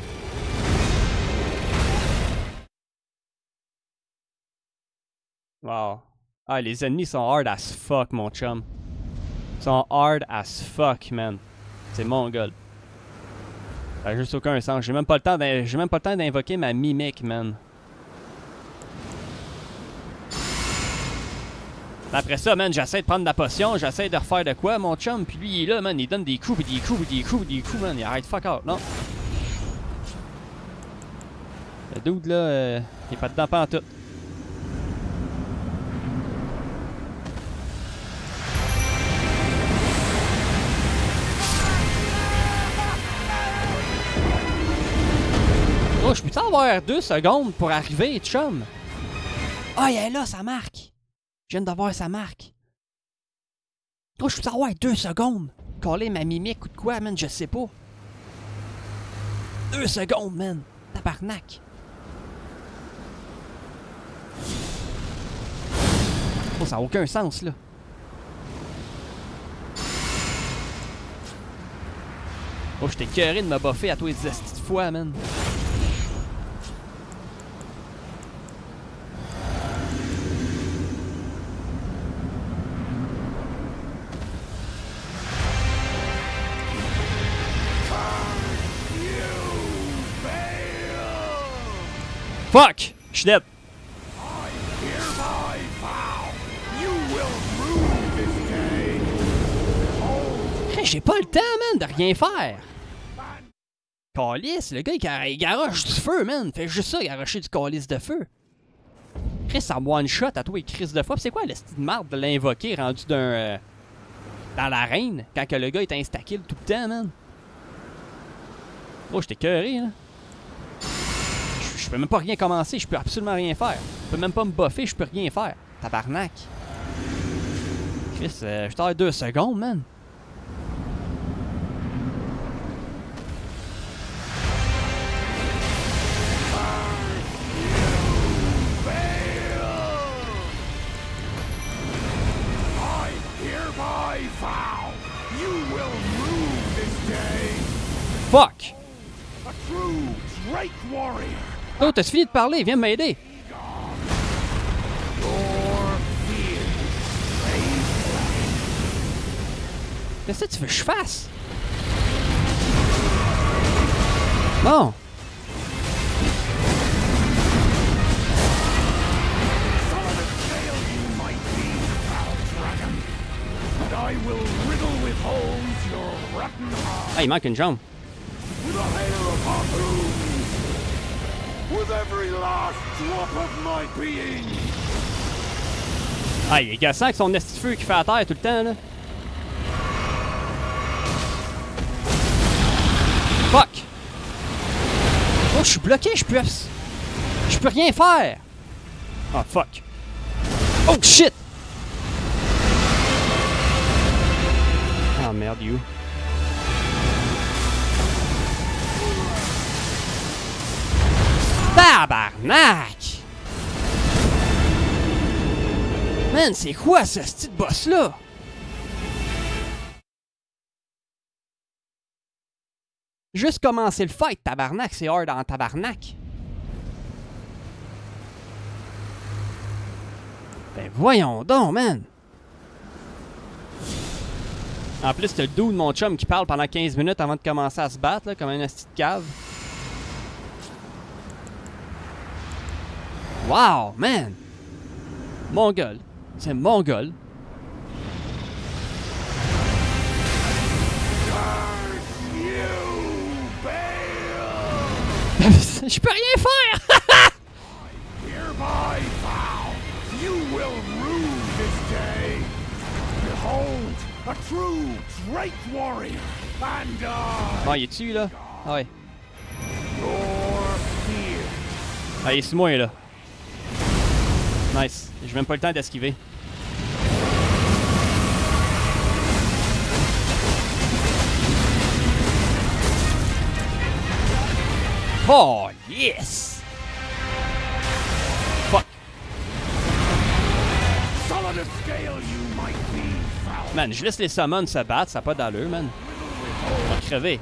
Wow. Ah, les ennemis sont hard as fuck, mon chum. Ils sont hard as fuck, man. C'est mongol. Ça n'a juste aucun sens. J'ai même pas le temps d'invoquer ma mimique, man. Après ça, man, j'essaie de prendre la potion, j'essaie de refaire de quoi, mon chum, puis lui, il est là, man, il donne des coups, puis des coups, puis des coups, puis des coups, man, il arrête fuck out, non? Le dude, là, il est pas dedans pas en tout. Oh, je peux-tu avoir 2 secondes pour arriver, chum? Ah, il est là, sa marque! Je viens d'avoir sa marque. Oh, je peux savoir 2 secondes. Coller ma mimique ou de quoi, man, je sais pas. 2 secondes, man. Tabarnak. Oh, ça n'a aucun sens, là. Oh, j'étais écœuré de me buffer à tous les estis de fois, man. Fuck! Je suis dead. Hey, j'ai pas le temps, man, de rien faire. Calice, le gars, il garoche du feu, man. Fait juste ça, garocher du calice de feu. Chris, ça me one-shot à toi et Chris de fois. C'est quoi, le style de marde de l'invoquer rendu d'un... dans l'arène, quand que le gars est instakill tout le temps, man? Oh, j'étais écœuré, hein. Je peux même pas rien commencer, je peux absolument rien faire. Je peux même pas me buffer, je peux rien faire. Tabarnak. Chris, je t'en ai 2 secondes, man. Fuck! Oh, t'as fini de parler, viens m'aider. Qu'est-ce que tu veux que je fasse? Bon. Ah, il manque une jambe. With every last drop of my being. Ah, il est gassant avec son esti de feu qui fait à terre tout le temps, là. Fuck! Oh, je suis bloqué, je peux rien faire! Oh, fuck! Oh, shit! Oh, merde, you. Tabarnak! Man, c'est quoi ce style boss-là? Juste commencer le fight, tabarnak, c'est hard en tabarnak. Ben voyons donc, man! En plus, t'as le dude de mon chum qui parle pendant 15 minutes avant de commencer à se battre, là, comme un asti de cave. Wow, man! Mongol. C'est mongol. Je peux rien faire! a true Drake warrior, and Ah, il est dessus, là? Ah ouais. your fear. Ah, il est sur moi, là. Nice. J'ai même pas le temps d'esquiver. Oh, yes! Fuck. Solid of scale you might be, foul. Man, je laisse les summons se battre, ça n'a pas d'allure, man. On va crever.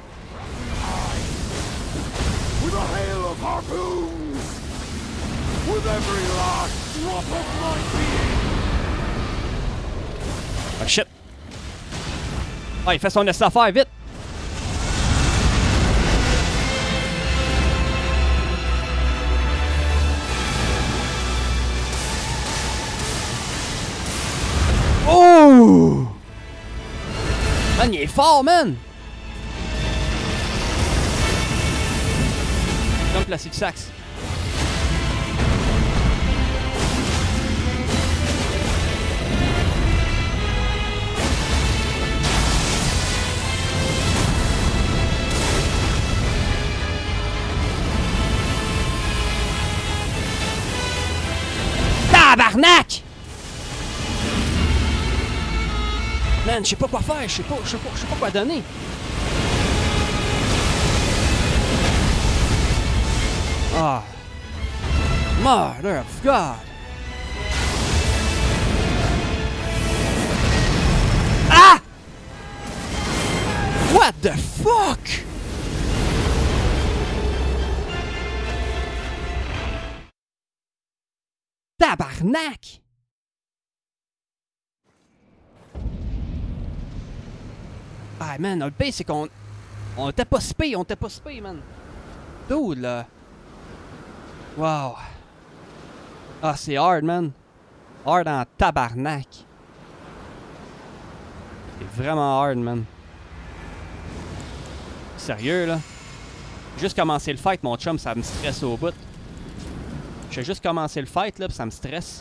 With a hail of harpoons, with every last drop of my being. Oh shit! Ah, il fait son affaire, vite! Oh! Man, il est fort, man! Comme placé du sax. Tabarnak! Man, je sais pas quoi faire, je sais pas quoi donner. Ah. Mother of God. Ah! What the fuck? Tabarnak! Ah man, le pire c'est qu'on était pas spé, man. Dude là. Wow. Ah c'est hard man. Hard en tabarnak. C'est vraiment hard man. Sérieux là. Juste commencer le fight mon chum, ça me stresse au bout. J'ai juste commencé le fight là, pis ça me stresse.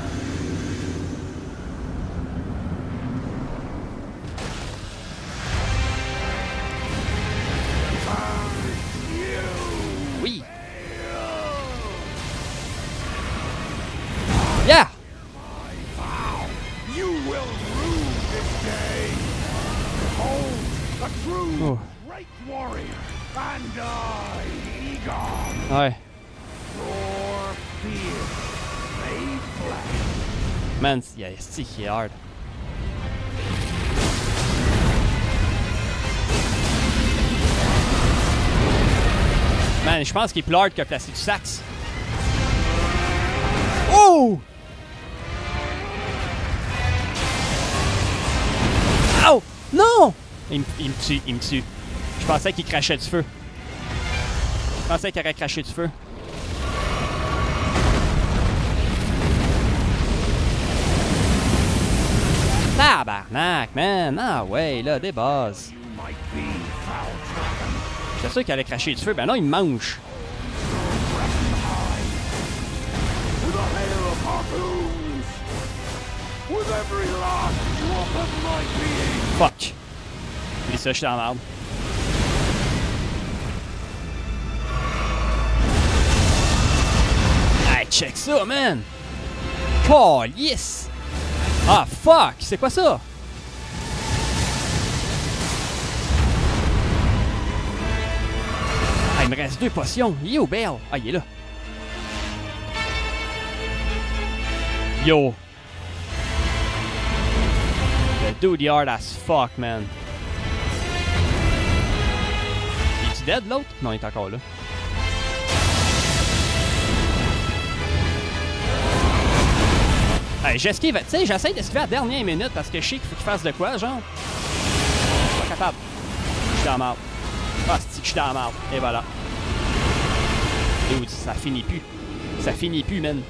Oui. Yeah. You will rue this day. Behold, a true Oh. great warrior, and I, Egon, Ouais. your fear made flesh. Man, c'est qui est hard. Man, je pense qu'il est plus hard que placer du sax. Oh! Oh! Non! Il me tue. Je pensais qu'il crachait du feu. Je pensais qu'il aurait craché du feu. Tabarnak, man! Ah ouais, là, des bases. You might be, foul dragon. J'étais sûr qu'il allait cracher du feu. Ben non, il me mange. With a hail of harpoons, with every last drop of my being. Fuck. Oublie ça, je suis dans la merde. Hey, check ça, man! Calice! Ah, fuck! C'est quoi ça? Ah, il me reste 2 potions. Yo, Belle! Ah, il est là. Yo! Le dude, il est hard as fuck, man. Il est dead, l'autre? Non, il est encore là. Hey, j'esquive, tu sais, j'essaie d'esquiver à la dernière minute parce que je sais qu'il faut qu'il fasse de quoi, genre. Je suis pas capable. Je suis dans la merde. Ah, c'est que je suis dans la merde. Et voilà. Dude, ça finit plus. Ça finit plus, man.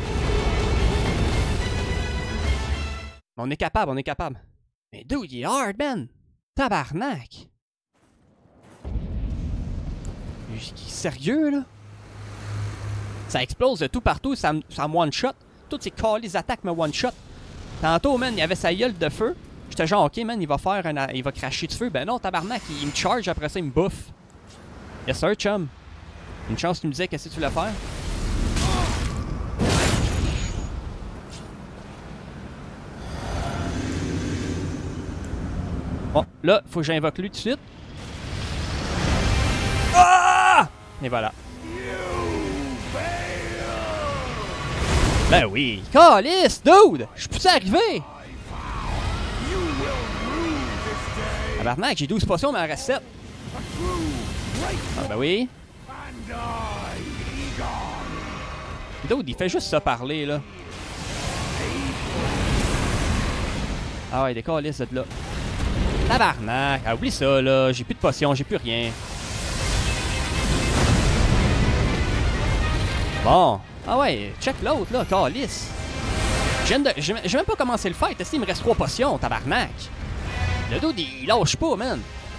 On est capable, on est capable. Mais dude, il est hard, man. Tabarnak. Il est sérieux, là? Ça explose de tout partout, ça me one-shot. Toutes ces calices attaques me one-shot. Tantôt, man, il y avait sa gueule de feu. J'étais genre, ok, man, il va faire il va cracher de feu. Ben non, tabarnak, il me charge, après ça, il me bouffe. Yes, sir, chum. Une chance, tu me disais, qu'est-ce que tu voulais faire? Bon, là, faut que j'invoque lui tout de suite. Ah! Et voilà. Ben oui. Calice, dude! Je peux arriver? Tabarnak, j'ai 12 potions, mais il en reste 7. Ah ben oui. Dude, il fait juste ça parler, là. Ah ouais, des calices de là. Tabarnak! Ah, oublie ça, là. J'ai plus de potions, j'ai plus rien. Bon. Ah ouais, check l'autre, là, calice. J'ai même pas commencé le fight. Il me reste 3 potions, tabarnak. Le dude, il lâche pas, man.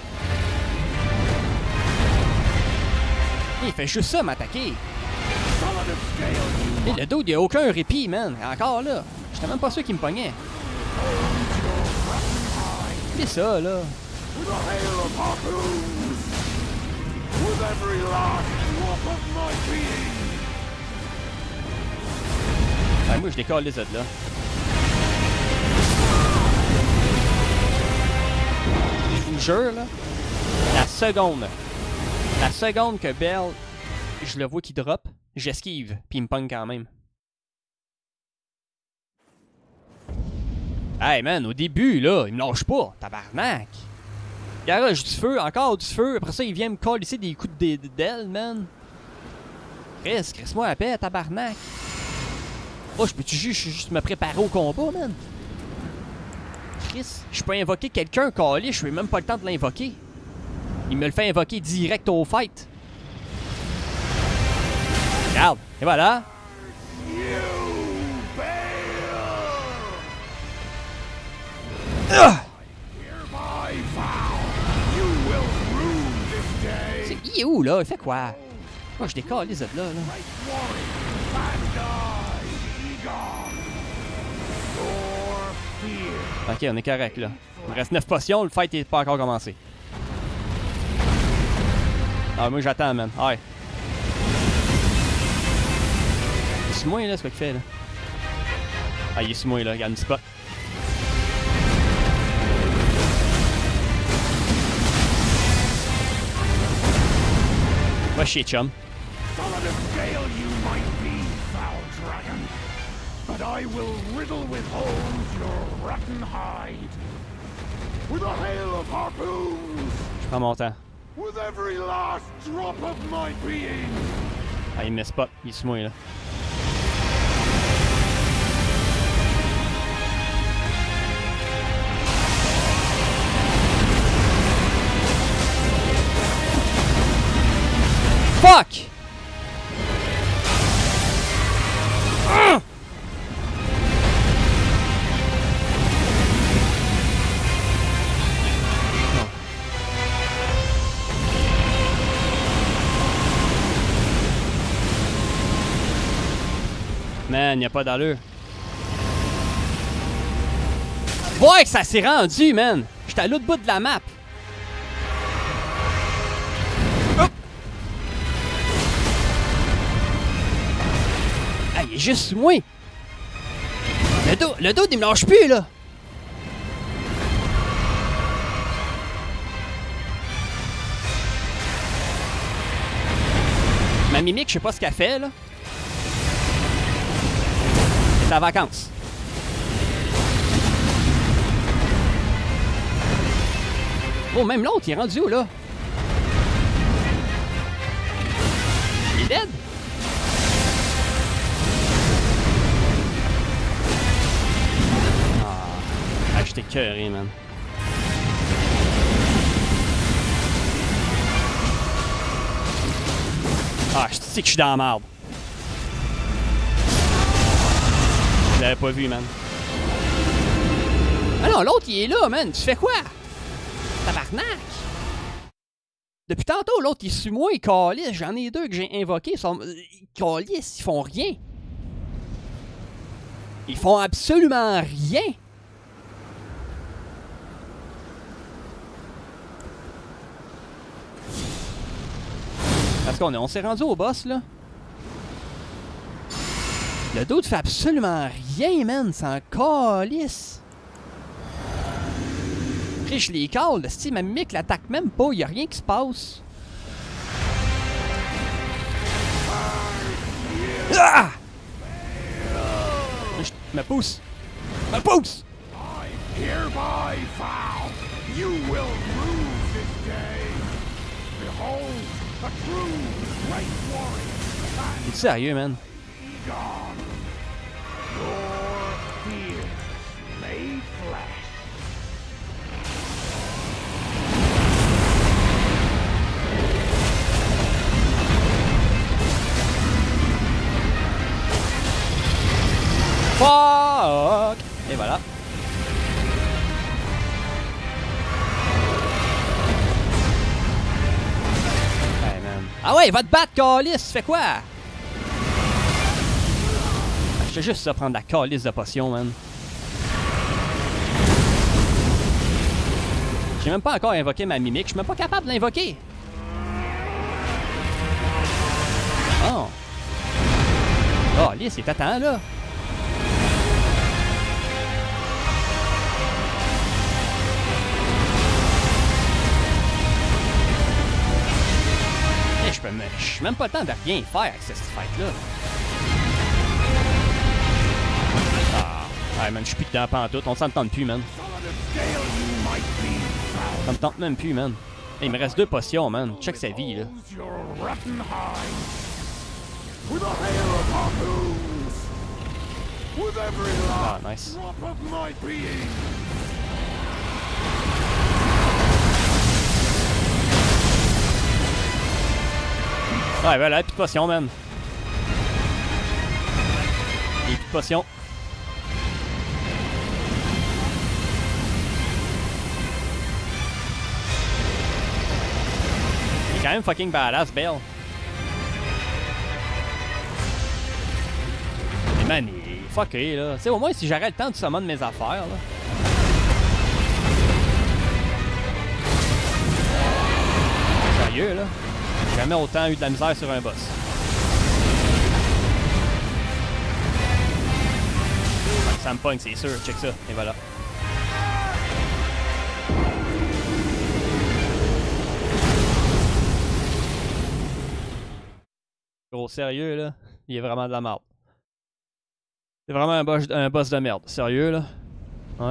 Il fait juste ça, m'attaquer. Et le dude, il a aucun répit, man. Encore, là. J'étais même pas sûr qu'il me pognait. C'est ça, là. Ouais, moi, je décolle les autres, là. Je vous jure, là, la seconde que Belle, je le vois qui drop, j'esquive, puis il me pogne quand même. Hey, man, au début, là, il me lâche pas, tabarnak. Garage du feu, encore du feu, après ça, il vient me coller des coups d'aile, man. Crisse-moi la paix, tabarnak. Oh, je peux-tu juste me préparer au combat, man? Chris, je peux invoquer quelqu'un, calé, je fais même pas le temps de l'invoquer. Il me le fait invoquer direct au fight. Regarde, et voilà. Il est où, là? Il fait quoi? Moi, je décolle les autres, là. Ok, on est correct, là. Il me reste 9 potions, le fight n'est pas encore commencé. Ah, moi, j'attends, man. Ouais. Il est sous moi, là, c'est quoi qu'il fait, là? Ah, il est sous moi, là. Regarde une spot. Va chier, chum. But I will riddle with holes your rotten hide. With a hail of harpoons. Je prends mon temps. With every last drop of my being. Ah, il me spot. Il est sous moi, là. Fuck! Man, y'a pas d'allure. Ouais que ça s'est rendu, man! J'étais à l'autre bout de la map. Oh. Ah, il est juste sous moi. Le dos, il me lâche plus, là. Ma mimique, je sais pas ce qu'elle fait, là. C'est la vacance. Oh, même l'autre, il est rendu où, là? Il est dead? Ah, j'étais écœuré, man. Ah, je sais que je suis dans la merde. Je l'avais pas vu, man. Ah non, l'autre, il est là, man. Tu fais quoi? Tabarnak! Depuis tantôt, l'autre, il est sur moi, il calisse. J'en ai deux que j'ai invoqués. Ils calissent, ils font rien. Ils font absolument rien. est-ce qu'on est? On s'est rendu au boss, là? Le dude fait absolument rien, man. C'est un calice. Après, je les cale. Le style, ma mimique l'attaque même pas. Il y a rien qui se passe. Ah! Je me pousse. Me pousse! I hereby vow you will rue this day. Behold, a true great warrior. T'es sérieux, man? Gone. Your fears made flesh. Fuck! Et voilà. Hey, man. Ah ouais, va te battre, calice! Fais quoi? Je fais juste ça, prendre la calice de potion, man. J'ai même pas encore invoqué ma mimique. Je suis même pas capable de l'invoquer. Oh. Oh, Lys, il est à temps, là. Je suis même pas le temps de rien faire avec cette fight-là. Ah, ouais, man, je suis plus dedans pantoute. On s'en tente plus, man. Ça me tente même plus, man. Hey, il me reste 2 potions, man. Check sa vie, là. Ah, nice. Ouais, voilà, plus de potions, man. Et plus de potions. Il est quand même fucking badass, Bale. Mais man, il est fucké, là. Tu sais, au moins, si j'aurais le temps de summon mes affaires, là. Sérieux, là. J'ai jamais autant eu de la misère sur un boss. Ça me pogne, c'est sûr. Check ça. Et voilà. Gros sérieux, là. Il est vraiment de la merde. C'est vraiment un boss de merde. Sérieux, là. Ouais.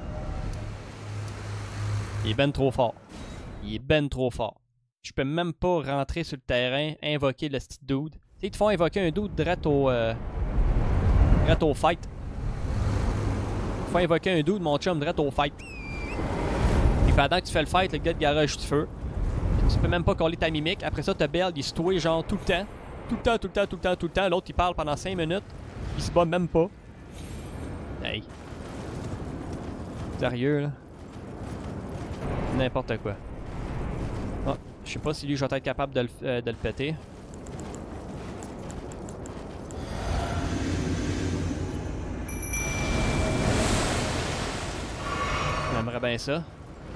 Il est ben trop fort. Il est ben trop fort. Je peux même pas rentrer sur le terrain, invoquer le petit dude. Ils te font invoquer un dude direct au fight. Ils te font invoquer un dude, mon chum, direct au fight. Et pendant que tu fais le fight, le gars de garage du feu. Tu peux même pas coller ta mimique. Après ça, t'as Belle, il se touille genre tout le temps. Tout le temps, tout le temps, tout le temps, tout le temps. L'autre, il parle pendant 5 minutes. Il se bat même pas. Hey. Sérieux, là. N'importe quoi. Oh. Je sais pas si lui, je vais être capable de le péter. J'aimerais bien ça.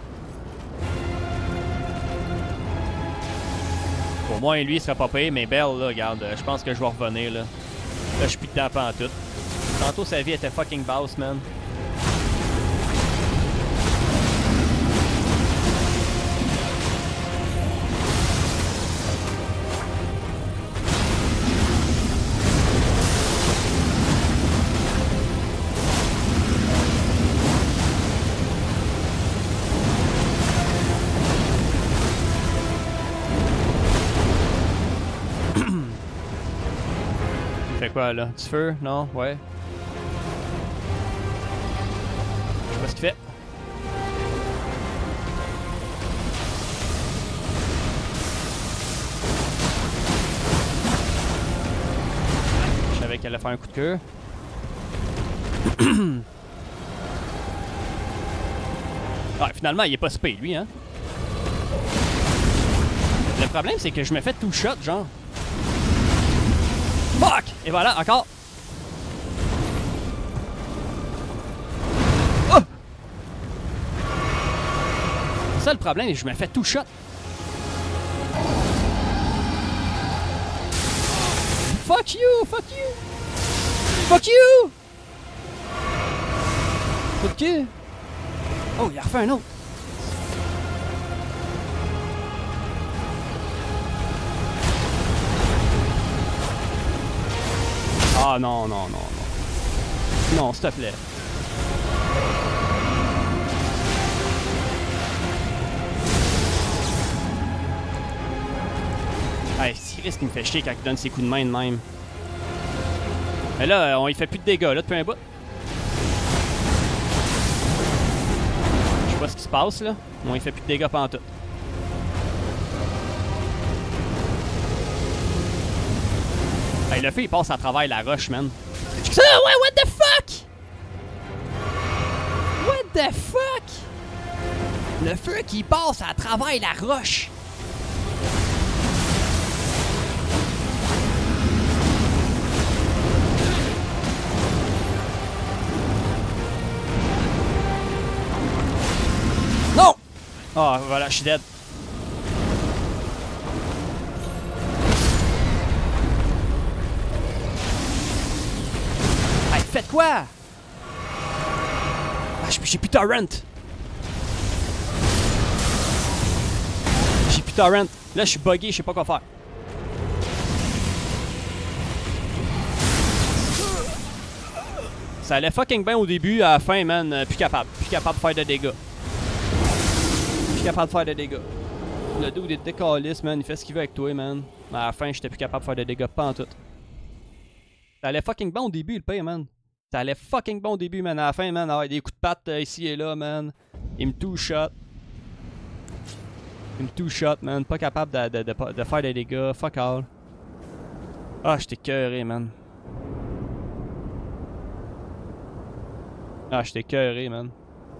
Au moins, lui, il serait pas payé, mais Belle, là, regarde, je pense que je vais revenir, là. Là, je suis plus de temps en tout. Tantôt, sa vie était fucking basse, man. Quoi là? Du feu? Non? Ouais. Je sais pas ce qu'il fait. Je savais qu'elle allait faire un coup de queue. Ah, finalement, il est pas spé, lui, hein? Le problème, c'est que je me fais tout shot, genre. Fuck! Et voilà, encore! Oh! C'est ça le problème, je me fais tout shot. fuck you! Fuck you! Fuck you! Fuck you! Oh, il a refait un autre! Ah non, non, non, non. Non, s'il te plaît. Hey, c'est risque qu'il me fait chier quand il donne ses coups de main de même. Mais là, on y fait plus de dégâts, là, depuis un bout. Je sais pas ce qui se passe, là. On y fait plus de dégâts pantoute. Hey, le feu, il passe à travers la roche, man. Ça, ouais, what the fuck? What the fuck? Le feu qui passe à travers la roche. Non! Oh, voilà, je suis dead. Hey, faites quoi? Ah, j'ai plus torrent. J'ai plus torrent. Là, je suis buggé, je sais pas quoi faire. Ça allait fucking bien au début, à la fin, man, plus capable. Plus capable de faire de dégâts. Plus capable de faire de dégâts. Le dude est décaliste, man, il fait ce qu'il veut avec toi, man. À la fin, j'étais plus capable de faire de dégâts, pas en tout. Ça allait fucking bon au début, le pire, man. Ça allait fucking bon au début, man. À la fin, man, des coups de patte ici et là, man. Il me two-shot. Il me two-shot, man. Pas capable de faire des dégâts. Fuck all. Ah, j'étais écœuré, man. Ah, j'étais écœuré, man.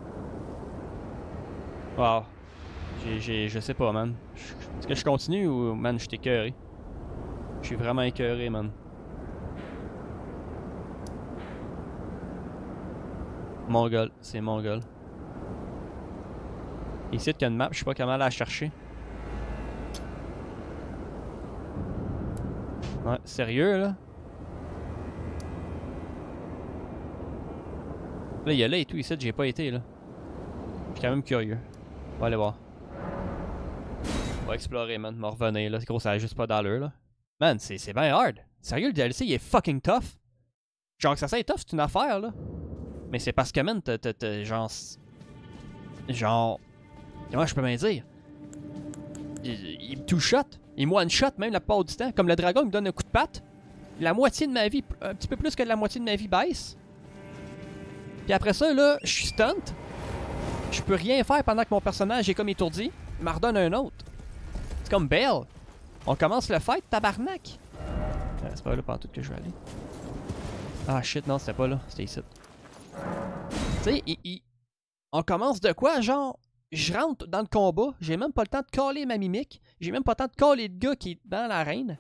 Wow. Je sais pas, man. Est-ce que je continue ou, man, j'étais écœuré? Je suis vraiment écœuré, man. Mongol, c'est Mongol. Ici, il y a une map, je sais pas comment la chercher. Ouais, sérieux, là? Là, il y a là et tout, ici, j'ai pas été, là. Je suis quand même curieux. On va aller voir. On va explorer, man. On va revenir, là. C'est gros, ça a juste pas d'allure, là. Man, c'est bien hard. Sérieux, le DLC, il est fucking tough. Genre, que ça soit tough, c'est une affaire, là. Mais c'est parce que, man, genre... Comment je peux bien dire? Il me two-shot. Il me one-shot, même, la plupart du temps. Comme le dragon, il me donne un coup de patte. La moitié de ma vie, un petit peu plus que la moitié de ma vie baisse. Puis après ça, là, je suis stunt. Je peux rien faire pendant que mon personnage est comme étourdi. Il m'en redonne un autre. C'est comme Belle. On commence le fight, tabarnak. C'est pas là pendant tout que je vais aller. Ah shit, non, c'était pas là. C'était ici. Tu sais, on commence de quoi, genre... Je rentre dans le combat, j'ai même pas le temps de caller ma mimique. J'ai même pas le temps de caller le gars qui est dans l'arène.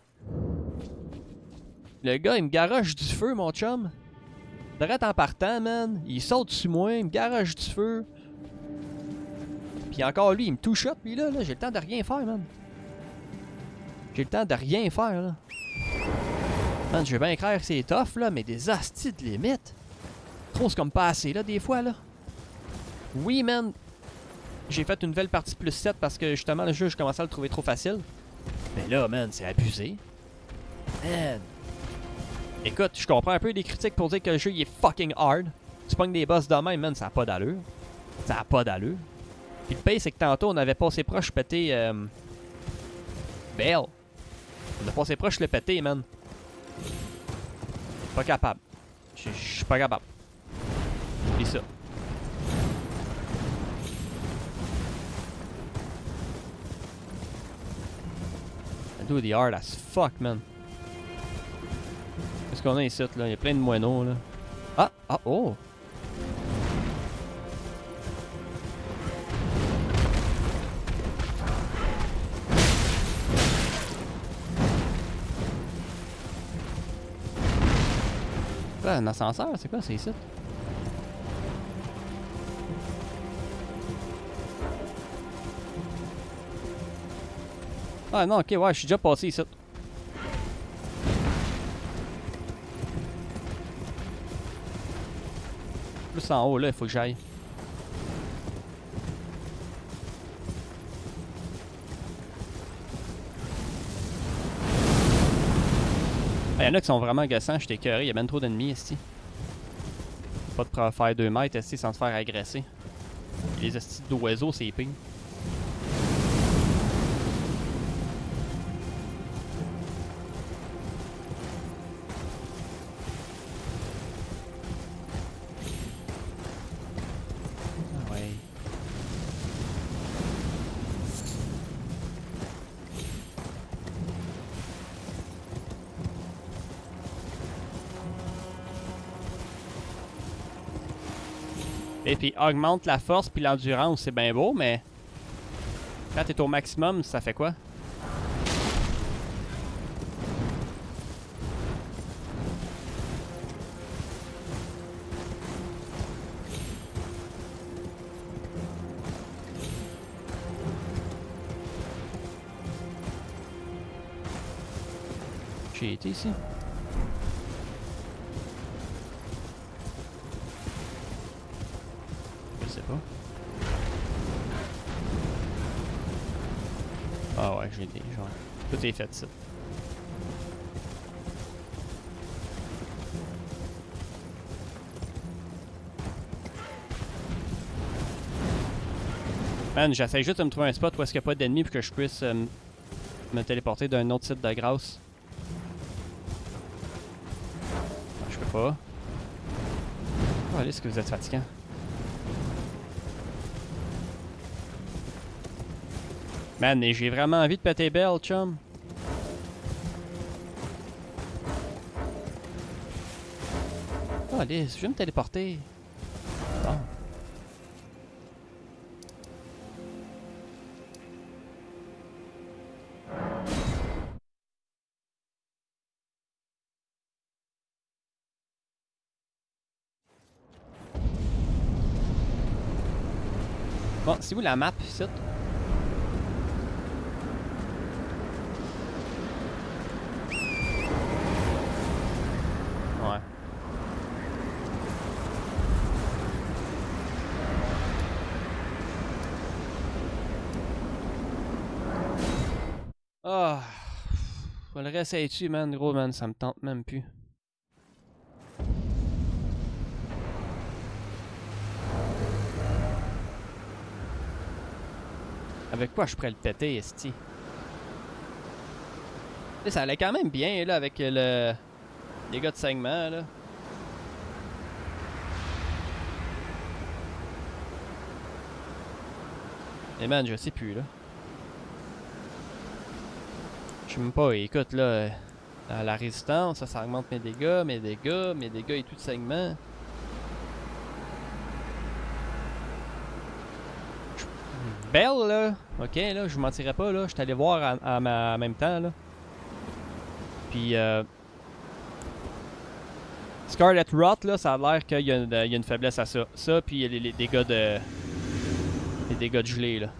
Le gars, il me garoche du feu, mon chum. Direct en partant, man. Il saute sur moi, il me garoche du feu. Puis encore lui, il me touche up, puis là, j'ai le temps de rien faire, man. J'ai le temps de rien faire, là. Man, je vais bien croire que c'est tough, là, mais des astis de limite. Trop, c'est comme pas assez, là, des fois, là. Oui, man. J'ai fait une nouvelle partie plus 7 parce que, justement, le jeu, je commençais à le trouver trop facile. Mais là, man, c'est abusé. Man. Écoute, je comprends un peu des critiques pour dire que le jeu, il est fucking hard. Tu pognes des boss de même, man, ça a pas d'allure. Ça a pas d'allure. Puis le pire, c'est que tantôt, on avait passé proche péter... Belle. On a passé proche le péter, man. Pas capable. Je suis pas capable. Oublie ça. Dude, the hard as fuck, man. Qu'est-ce qu'on a ici, là? Il y a plein de moineaux, là. Ah! Ah! Oh! C'est un ascenseur? C'est quoi, c'est ici? Ah non, ok, ouais, je suis déjà passé ici. plus en haut, là, il faut que j'aille. Il y en a qui sont vraiment gossants, j'étais écœuré, il y a ben trop d'ennemis ici. Pas de faire 2 mètres ici sans se faire agresser. Les estis d'oiseaux, c'est pire. Ouais. Et puis augmente la force puis l'endurance, c'est bien beau, mais quand t'es au maximum, ça fait quoi? J'ai été ici. Je sais pas. Ah ouais, j'ai été, genre. Tout est fait, ça. Man, j'essaie juste de me trouver un spot où est-ce qu'il n'y a pas d'ennemis pour que je puisse me téléporter d'un autre site de grâce. Ah, je peux pas. Oh, allez, est-ce que vous êtes fatigant? Man, et j'ai vraiment envie de péter belle, chum. Oh, allez, je vais me téléporter. Bon. Bon, c'est où la map, ici? Ouais. Ah. Je vais le réessayer dessus, man. Gros, man, ça me tente même plus. Avec quoi je pourrais le péter, esti? Ça allait quand même bien, là, avec le... les gars de saignement, là. Et man, je sais plus, là. Je sais même pas, écoute, là... la résistance, ça augmente mes dégâts et tout de saignement. Belle, là. Ok, là, je vous mentirais pas, là. Je suis allé voir en même temps, là. Puis, Scarlet Rot, là, ça a l'air qu'il y a une faiblesse à ça. Ça, puis les dégâts de... les dégâts de gelée, là.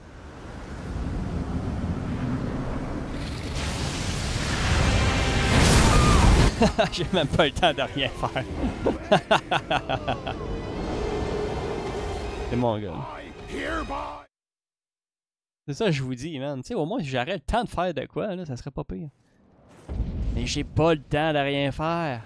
J'ai même pas le temps de rien faire. C'est mon gars. C'est ça que je vous dis, man. Tu sais, au moins, si j'aurais le temps de faire de quoi, là, ça serait pas pire. Mais j'ai pas le temps de rien faire.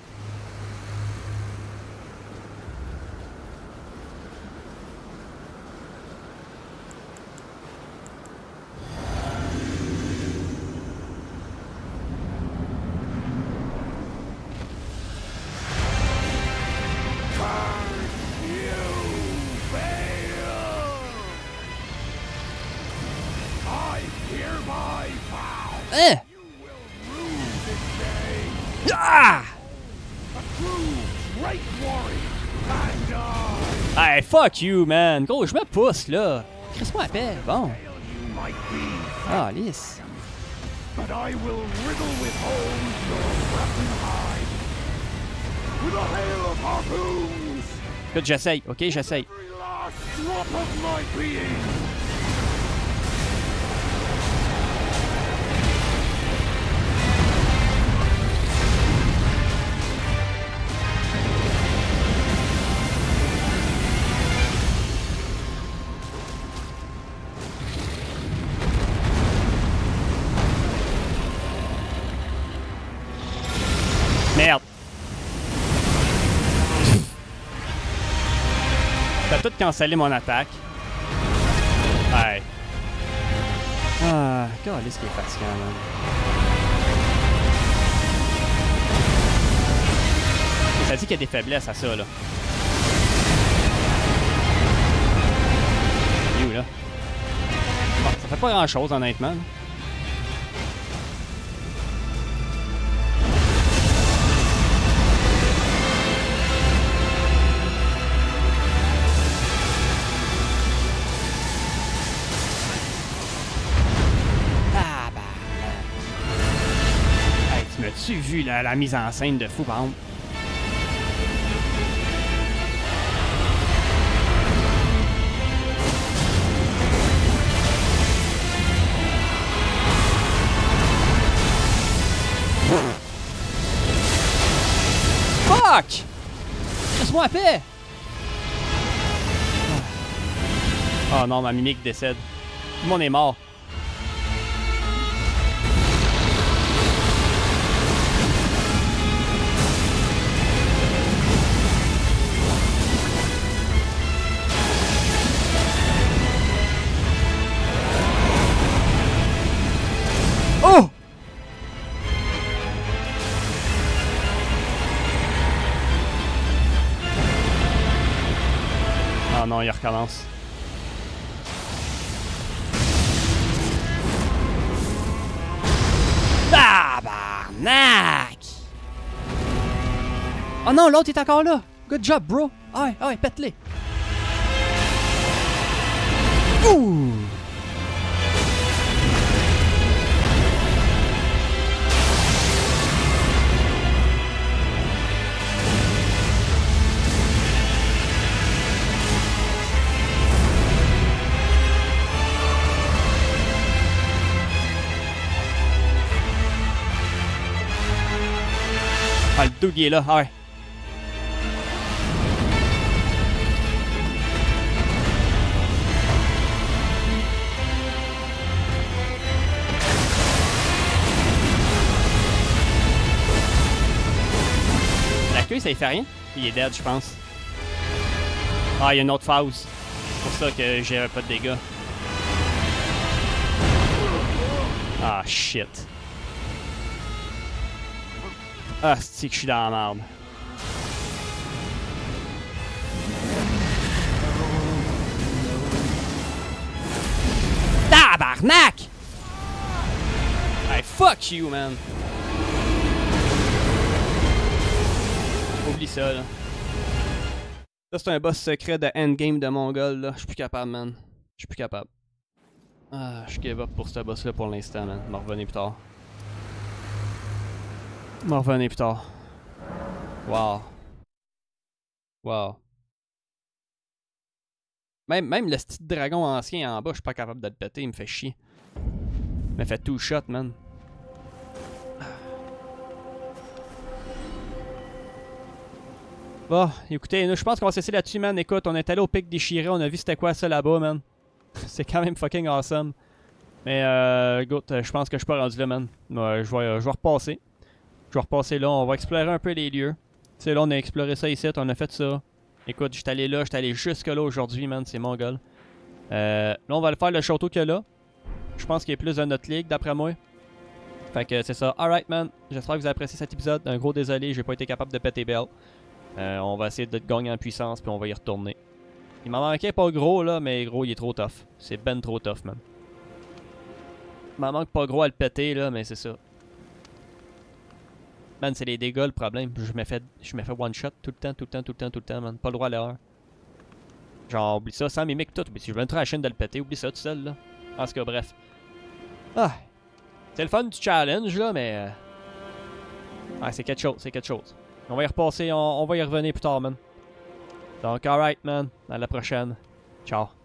Hein? Ah! Hey, fuck you, man. Gros, je me pousse, là. Crisse-moi à paix. Bon. Ah, lisse. But I will riddle with holes your rotten hide with a hail of harpoons. Écoute, j'essaye, ok, j'essaye. Every last drop of my being. T'as tout cancellé mon attaque. Ouais. Ah, câlisse qui est fatigant, man. Ça dit qu'il y a des faiblesses à ça, là. Il est où, là? Bon, ça fait pas grand-chose, honnêtement. Là. Tu vu la mise en scène de fou, par exemple? Fuck! Laisse-moi la paix! Oh non, ma mimique décède. Tout le monde est mort. Oh! Ah non, il recommence. Tabarnak! Oh non, l'autre est encore là. Good job, bro. Ah ouais, pète-les. Ouh! Ah, le dude, il est là, ah ouais. La queue, ça y fait rien. Il est dead, je pense. Ah, il y a une autre phase. C'est pour ça que j'ai pas de dégâts. Ah, shit. Ah, c'est que je suis dans la merde. Tabarnak! Hey, fuck you, man! Oublie ça, là. Ça, c'est un boss secret de endgame de Mongol, là. Je suis plus capable, man. Je suis plus capable. Ah, je give up pour ce boss-là pour l'instant, man. M'en revenez plus tard. M'en revenez plus tard. Wow. Wow. Même le petit dragon ancien en bas, je suis pas capable de le péter, il me fait chier. Il me fait two shot, man. Bon, écoutez, je pense qu'on va cesser là-dessus, man. Écoute, on est allé au pic déchiré, on a vu c'était quoi ça là-bas, man. C'est quand même fucking awesome. Mais, écoute, je pense que je suis pas rendu là, man. Je vais repasser. Je vais repasser là, on va explorer un peu les lieux. Tu sais, là, on a exploré ça ici, on a fait ça. Écoute, j'étais allé là, j'étais allé jusque là aujourd'hui, man, c'est mon goal. Là, on va le faire le château qu'il y a là. Je pense qu'il est plus de notre ligue, d'après moi. Fait que c'est ça. Alright, man. J'espère que vous avez apprécié cet épisode. Un gros désolé, j'ai pas été capable de péter Belle. On va essayer de gagner en puissance, puis on va y retourner. Il m'en manquait pas gros, là, mais gros, il est trop tough. C'est ben trop tough, man. Il m'en manque pas gros à le péter, là, mais c'est ça. Man, c'est les dégâts le problème. Je me fais one shot tout le temps, man. Pas le droit à l'erreur. Genre, oublie ça, sans mimique tout. Si je veux entrer à la chaîne de le péter, oublie ça tout seul, là. En tout cas, bref. Ah. C'est le fun du challenge, là, mais... Ah, c'est quelque chose, On va y repasser, on va y revenir plus tard, man. Donc, alright, man. À la prochaine. Ciao.